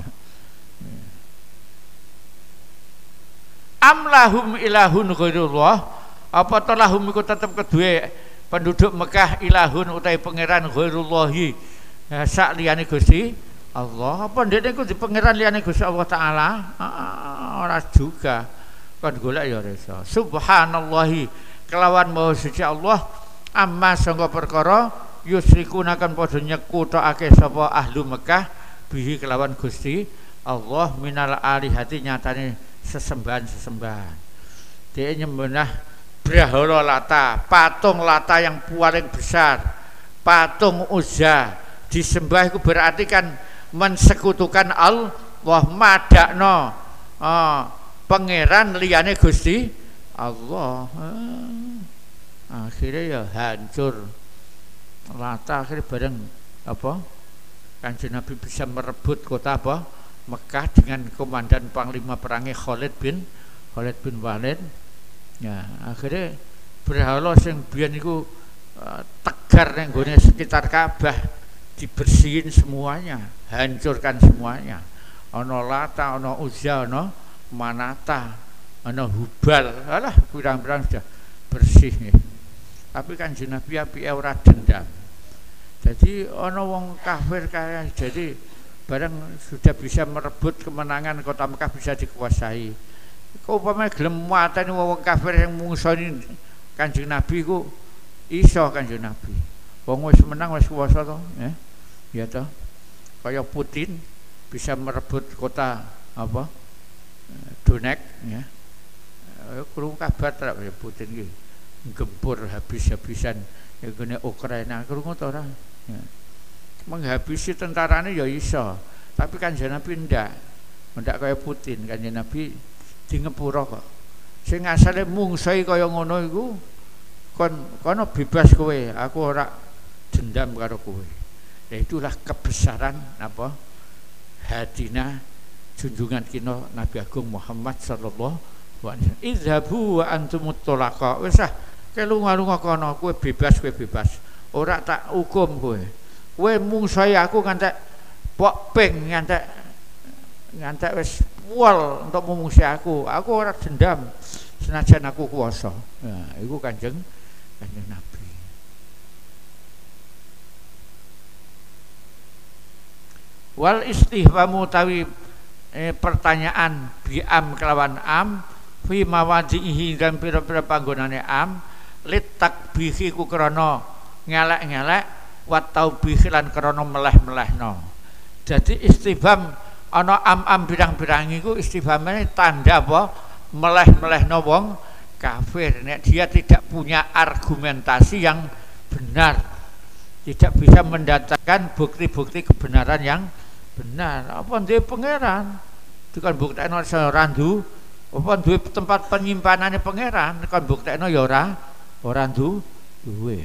Am lahum ilahun ghairullah, apa to lahum iku tetep kedue penduduk Mekah ilahun utawi pangeran ghairullahi sak liyane Gusti Allah. Apa ndekne iku di pangeran liyane Gusti Allah taala? Ah, ora juga. Kon golek ya ora. Subhanallahi kelawan maha suci Allah amma sangga perkara yusrikuna kan padha nyekutake sapa ahlu Mekah bihi kelawan Gusti Allah minal alihati nyatane sesembahan-sesembahan. Dia nyembelih brahala Lata, patung Lata yang paling besar, patung Uzza disembah itu berarti kan mensekutukan Allah, madakno oh, pangeran liyane Gusti Allah. Ah, akhirnya ya hancur Lata, akhirnya bareng apa Kanjeng Nabi bisa merebut kota apa Mekah dengan komandan panglima perangnya Khalid bin Khalid bin Walid. Ya, akhirnya berhala sing biyen iku uh, tegar nang gone sekitar Ka'bah dibersihin semuanya, hancurkan semuanya. Ana Lata, ana Uzza, ana Manata, ana Hubal. Alah, pirang-pirang sudah bersih. Ya. Tapi Kanjeng Nabi apike ora dendam. Jadi ana wong kafir kaya jadi barang sudah bisa merebut kemenangan kota Mekah bisa dikuasai. Kau umpamanya gelem mateni wong kafir yang mungsoni Kanjeng Nabi ku iso Kanjeng Nabi. Wong wis menang wis kuwasa to, ya. Ya to. Kaya Putin bisa merebut kota apa? Donetsk, ya. Krungu kabar ta Putin iki gempur habis-habisan ngene Ukraina. Krungu ta ora? Ya. Menghabisi tentarane ya iso, tapi Kanjeng Nabi ndak ndak kaya Putin. Kanjeng Nabi di ngepura kok sing asale mungsai kaya ngono iku kon kono bebas kowe, aku ora dendam karo kowe. Ya itulah kebesaran apa hadina junjungan kita Nabi Agung Muhammad sallallahu alaihi wasallam. Izhabu wa antumut tulaqa. Wis ah, kowe lunga-lunga kono, kowe bebas, kowe bebas. Ora tak hukum kowe. Kowe mungsoi aku ngantek pok ping ngantek ngantek wis wol untuk mengungsi aku. Aku ora dendam senajan aku kuwasa. Nah, iku Kanjeng Kanjeng Nabi. Wal istihwamu tawi eh, pertanyaan biam kelawan am fi mawadhihi dan pira-pira panggonane am lit takbihi ku krana ngelek-ngelek wa taubihi lan krana meleh-melehno. Jadi istibham ana am-am birang-birang iku istibhamane tanda apa meleh-melehno wong kafir nek dia tidak punya argumentasi yang benar, tidak bisa mendatangkan bukti-bukti kebenaran yang benar. Apa duwe pangeran dikon buktekno ora ndu, apa duwe tempat penyimpanane pangeran dikon buktekno ya ora ora ndu duwe.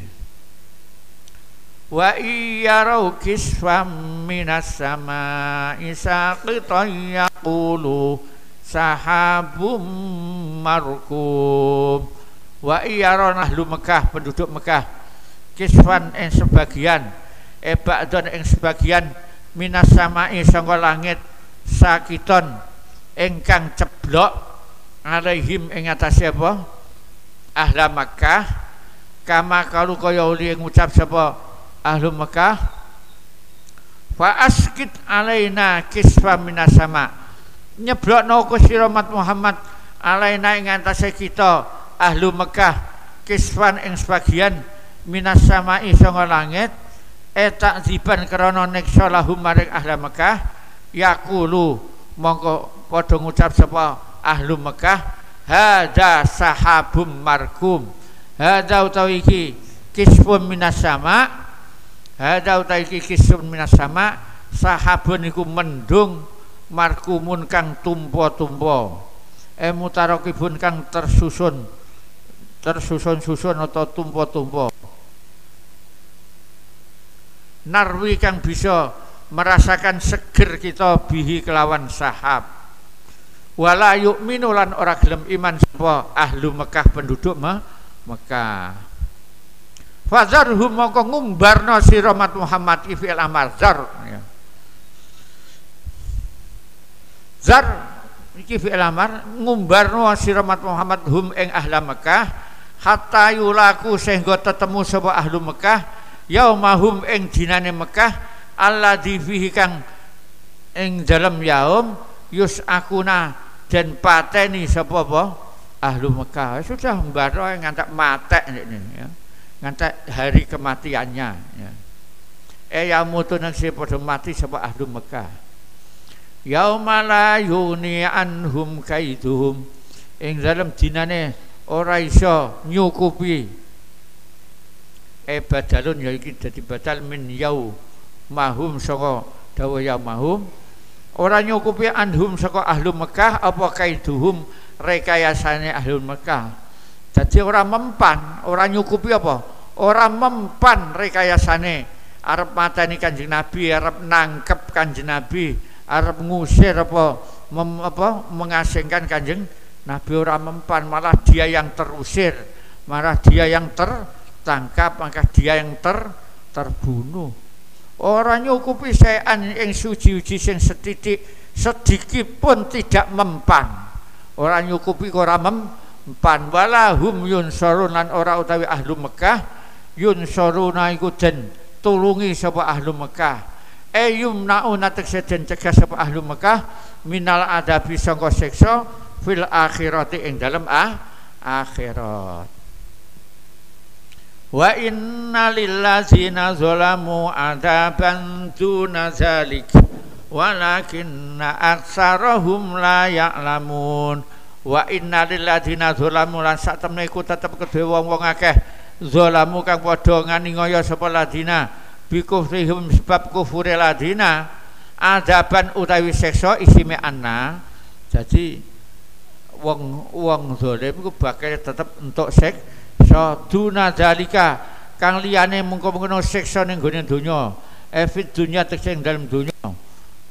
Wa iyarau kisfam minas sama'i saqitan yaqulu sahabum markum. Wa iyarau ahlu Mekah, penduduk Mekah, kisfan ing sebagian e ba'don ing sebagian minas sama'i sangka langit sakiton ingkang ceblok alaihim ing atase apa ahla Makkah kama kalu kaya uli ngucap sapa ahlu Mekah fa askit alaina kisfa minas sama, nyeblokno Gusti Rahmat Muhammad alaina ing atase kita ahlu Mekah kisfan ing sebagian minas sama'i sangka langit eta ziban krana neksa lahum maring ahli Mekah yaqulu mongko padha ngucap sapa ahlu Mekah hadza sahabum markum, hadza utawi iki kisfun minas sama, hadza utawi iki kisfun minas sama, sahabun iku mendung markumun kang tumpa-tumpa e mutarakibun kang tersusun tersusun-susun atau tumpa-tumpa narwi kang bisa merasakan seger kita bihi kelawan sahab wala yu'minu lan ora gelem iman sapa ahlu Mekah penduduk Me Mekah. Fadzarhum mongko ngumbarno sira Muhammad ifil amar zar ya. Zar iki fi'il amar ngumbarno sira Muhammad hum ing ahla Mekah hatta yulaku sehingga tetemu sapa ahlu Mekah yaumahum ing dinane Mekah alladzi fihi kang ing dalam yaum yusakuna dan pateni sapa apa ahlu Mekah. Sudah mbaro ngantek matek ini ya, ngantek hari kematiannya ya. Eh yamutun sing padha mati sapa ahlu Mekah yauma la yuni anhum kaiduhum ing dalam dinane ora iso nyukupi e badalun ya iki dadi badal min yau mahum saka dawa ya mahum ora nyukupi anhum saka ahlu Mekah apa kaiduhum rekayasane ahlu Mekah. Dadi ora mempan, ora nyukupi apa? Ora mempan rekayasane arep mateni Kanjeng Nabi, arep nangkep Kanjeng Nabi, arep ngusir apa mem, apa mengasingkan Kanjeng Nabi ora mempan, malah dia yang terusir, malah dia yang ter tangkap, maka dia yang ter terbunuh. Orang nyukupi sayan yang suci-uji sing setitik sedikit pun tidak mempan. Orang nyukupi ora mempan walahum yunsarun lan ora utawi ahlu Mekah yunsaruna iku den tulungi sapa ahlu Mekah. Eyumnauna tekse den cegah sapa ahlu Mekah minal adabi sangka siksa fil akhirati ing dalem ah akhirat. Wa inna lillazina zalamu adaban duna zalik walakinna aksarahum la ya'lamun. Wa inna lillazina zalamu lan sak temne iku tetep kedhe wong-wong akeh zalamu kang padha nganiaya sapa ladina bikufrihim sebab kufure ladina adaban utawi siksa isime anna. Jadi wong wong zalim iku bakal tetep entuk sik so duna dalika kang liyane mengko-mengkono siksa ning gone donya efit dunya tekse ing dalem donya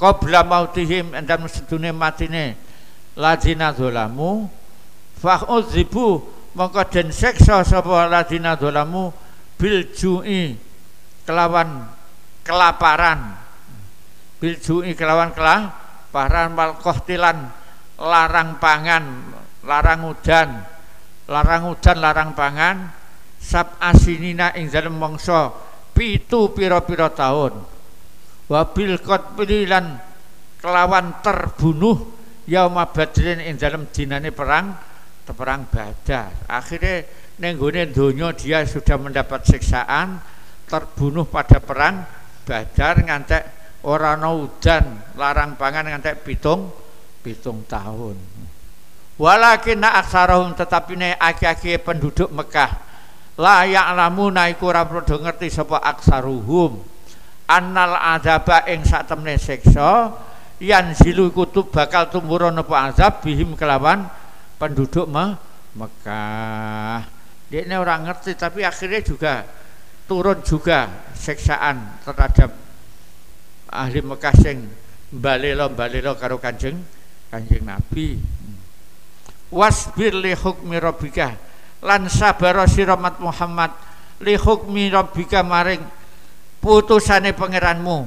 qabla mautihim endam sedune matine ladina dzalamu fa'udzibu mongko den siksa sapa ladina dzalamu bil ju'i kelawan kelaparan bil ju'i kelawan kelaparan wal qahtilan larang pangan larang udan larang udan larang pangan sab asinina ing dalem mangsa pitu pira-pira taun wabil qatli lan kelawan terbunuh yauma badrin ing dalem dinane perang perang Badar. Akhirnya ning gone donya dia sudah mendapat siksaan terbunuh pada perang Badar ngantek ora ana udan larang pangan ngantek pitung pitung tahun. Walakin aksarahum tetapi ne akeh-akeh penduduk Mekah la ya'lamuna iku ora padha ngerti sapa aksaruhum annal adzaba ing sak temne siksa yanzilu kutub bakal tumurun apa azab bihim kelawan penduduk Me Mekah. Dekne ora ngerti tapi akhirnya juga turun juga siksaan terhadap ahli Mekah sing mbalelo-mbalelo karo Kanjeng Kanjeng Nabi. Wasbir li hukmi rabbika lan sabar sira Muhammad li hukmi rabbika maring putusane pangeranmu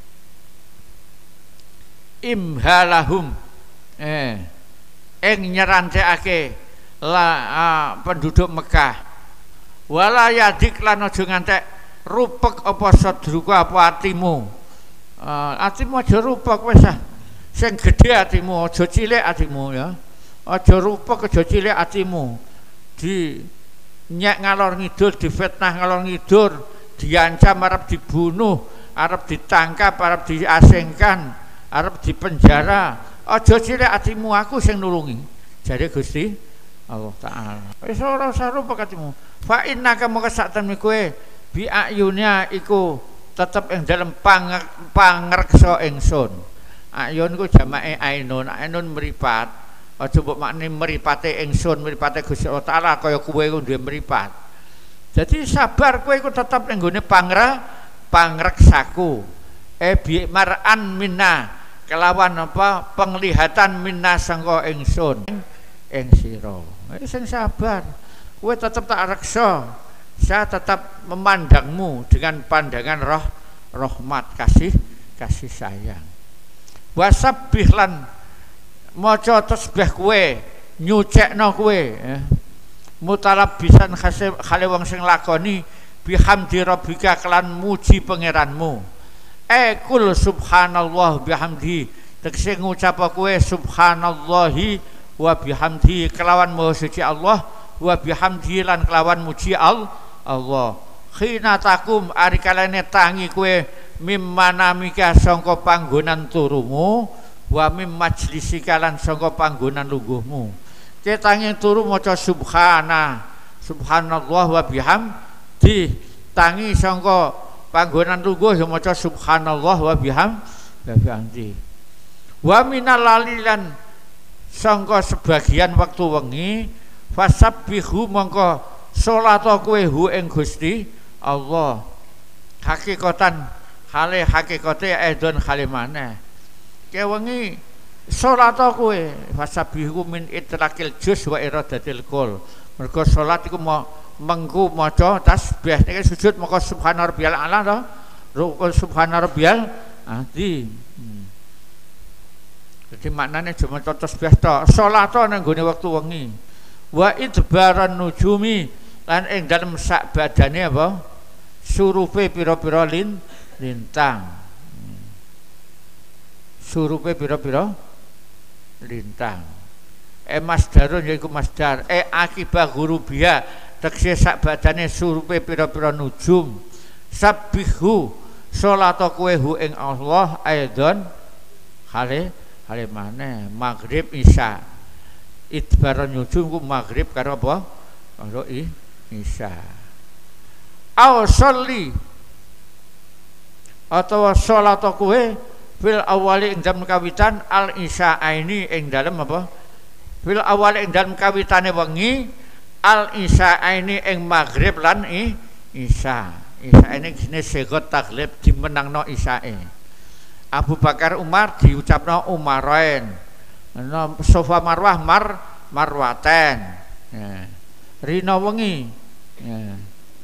imhalahum eh ing nyerantekake la ah, penduduk Mekah wala yadik lan aja ngantek rupek apa sadruka apa atimu uh, atimu aja rupek wis ah sing gedhe atimu aja cilik atimu ya aja rupek aja cilik atimu di nyek ngalor ngidul difitnah ngalor ngidul diancam arep dibunuh arep ditangkap arep diasingkan arep dipenjara aja cilik atimu aku sing nulungi jare Gusti Allah taala wis ora usah rupek atimu fa innaka maka sak temne kowe bi ayunya iku tetep ing dalem pangreksa ingsun ayun ku jamake ainun ainun mripat aja mbok makne mripate ingsun mripate Gusti Allah taala kaya kowe ku duwe mripat jadi sabar kowe iku tetep ning gone pangre pangreksaku e bi mar'an minna kelawan apa penglihatan minna sangka ingsun ing sira sing sabar kowe tetep tak reksa saya tetap memandangmu dengan pandangan roh rahmat kasih kasih sayang wasabbih lan maca tasbih kowe nyucekno kowe eh. mutalabbisan khale wong sing lakoni bihamdi rabbika kelan muji pangeranmu eh kul subhanallah bihamdi tegese ngucap kowe subhanallahi wa bihamdi kelawan maha suci Allah wa bihamdi lan kelawan muji Allah Allah khina takum ari kalane tangi kowe mimmanamika sangka panggonan turumu wa mim majlisika lan sangka panggonan lungguhmu ke tangi turu maca subhana subhanallah wa bihamdi tangi sangka panggonan lungguh ya maca subhanallah wa bihamdi wa minal lalilan sangka sebagian waktu wengi fasabbihu mongko salat kowe hu ing Gusti Allah hakikatan hale hakikate edon hale maneh ke wengi salat kowe fasabbihu min itlaqil juz wa iradatil qul mergo salat iku mengku maca tasbih nek sujud maka subhana rabbiyal a'la to rukun subhana rabbiyal adi hmm. Jadi maknane cuma maca tasbih to salat nang gone wektu wengi wa idbaran nujumi lan ing dalem sak badane apa surupe pira-pira lin lintang surupe pira-pira lintang e masdarun yaiku masdar e akibah hurubia tegese sak badane surupe pira-pira nujum sabbihu salata kowe hu ing Allah aidon hale hale maneh maghrib isya idbaran nujum ku maghrib karo apa karo isya aw sholli atau salat kowe fil awali ing dalem kawitan al isya ini ing dalem apa fil awali ing dalem kawitane wengi al isya ini ing maghrib lan isya isya ini jenis segot taglib dimenangno isyae Abu Bakar Umar diucapno Umarain. Sofa Marwah mar marwaten. Ya. Rina wengi. Ya.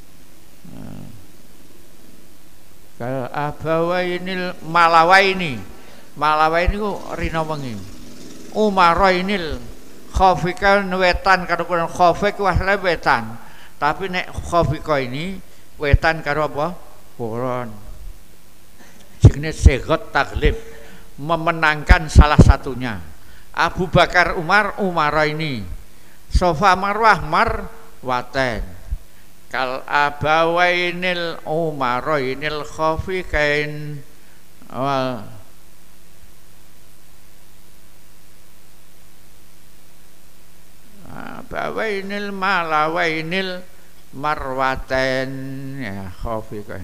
Kalau abawainil malawaini, malawaini ku rina wengi. Umarainil khafika wetan karo khafik wasle wetan. Tapi nek khafika ini wetan karo apa? Kulon. Jenenge segot taglib, memenangkan salah satunya. Abu Bakar Umar Umaraini. Sofa Marwah marwaten. Kal abawainil umarainil khafikain wal abawainil malawainil marwaten ya khafikain.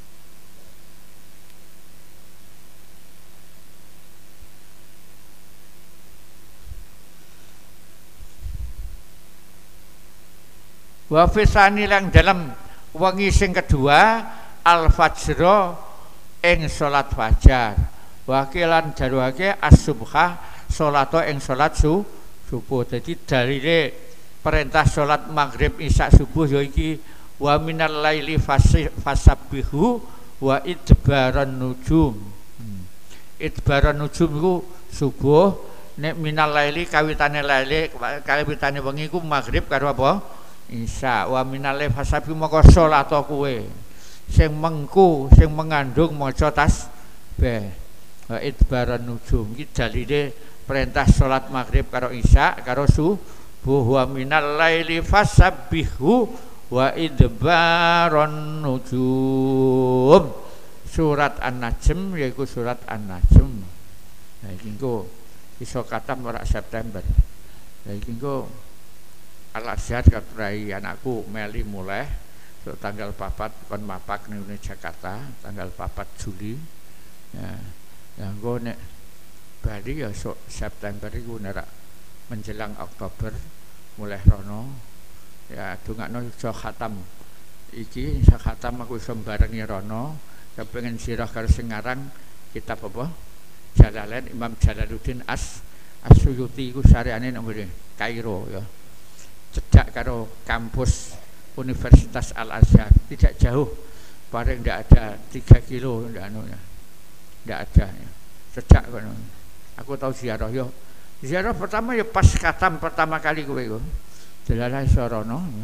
Wa fisani lang dalam wengi sing kedua al fajro ing salat fajar. Wakilan jaruake as-subha salato ing salat su, subuh. Jadi dalile perintah salat maghrib isya subuh ya iki wa minal laili fasabbihu wa idbaran nujum. Hmm. Idbaran nujum iku subuh, nek minal laili kawitane laili kawitane wengi iku maghrib karo apa? Isya. Wa minale fasabi maka salat kowe sing mengku sing mengandung maca tasbih. Wa idbaran nujum iki dalile perintah salat maghrib karo isya karo subuh. Wa minal laili fasabbihu wa idbaran nujum. Surat An-Najm yaiku surat An-Najm. Nah iki engko iso katam ora September. Nah iki engko Al-Azhar katrai anakku meli mulai so, tanggal papat kon mapak ning Jakarta tanggal papat Juli. Ya, ya engko nek Bali ya so, September iku nek menjelang Oktober mulai rono. Ya dongakno iso khatam iki iso khatam aku iso barengi rono. Kepengin sirah karo sing ngarang kitab apa? Jalalain Imam Jalaluddin As As-Suyuti iku syariane nang Kairo ya. Cedak karo kampus Universitas Al-Azhar, tidak jauh, paling tidak ada tiga kilo, tidak anu ya, tidak ada ya. Cedak kan, aku tahu ziarah yo, ziarah pertama ya pas katam pertama kali kowe iku, jelalah sorono, ya.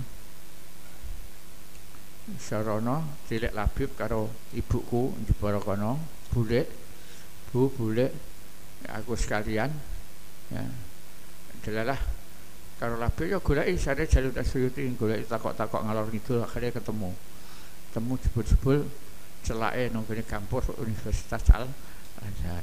Sorono, cilik labib karo ibuku jebara kono, bule, bu bule, aku sekalian, ya, jelalah. Karo labib ya goleki sare Jalud As-Suyuti goleki takok-takok ngalor ngidul akhirnya ketemu. Ketemu jebul-jebul celake nang kene kampus Universitas Al-Azhar.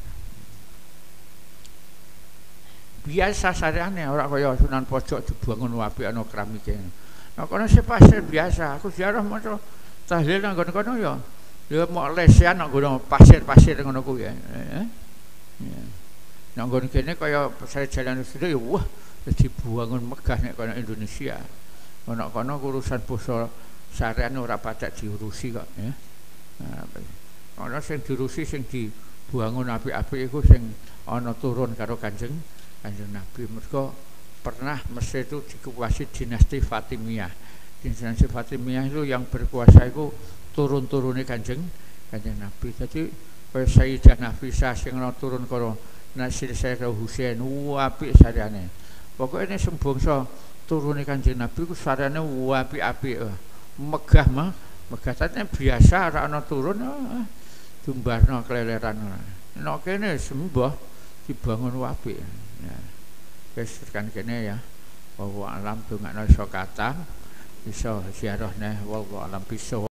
Biasa sareane ora kaya Sunan Pojok dibangun apik ana keramike. Nah kono sing pasir biasa, aku ziarah maca tahlil nang kono ya. Ya mau lesean nang kono pasir-pasir ngono kuwi ya. Ya. Nang kono kene kaya saya jalan sudah ya wah jadi buangun megah nek kono Indonesia. Ono kono urusan basa sarean ora patek diurusi kok ya. Nah, ono sing diurusi sing dibuangun apik-apik iku sing ana turun karo Kanjeng Kanjeng Nabi. Mergo pernah Mesir itu dikuasai dinasti Fatimiyah. Dinasti Fatimiyah itu yang berkuasa itu turun-turune Kanjeng Kanjeng Nabi. Jadi kaya Sayyidah Nafisah sing ana turun karo Nasir Sayyid Husain apik sareane. Pokoknya ini sembangsa turune Kanjeng Nabi ku sarane apik-apik. Megah mah, megah tane biasa ora ana turun dumbarno keleleran. Nek kene sembah dibangun apik. Ya. Wis tekan kene ya. Wallahu alam dongakno iso katam, iso ziarah neh wallahu alam bisa.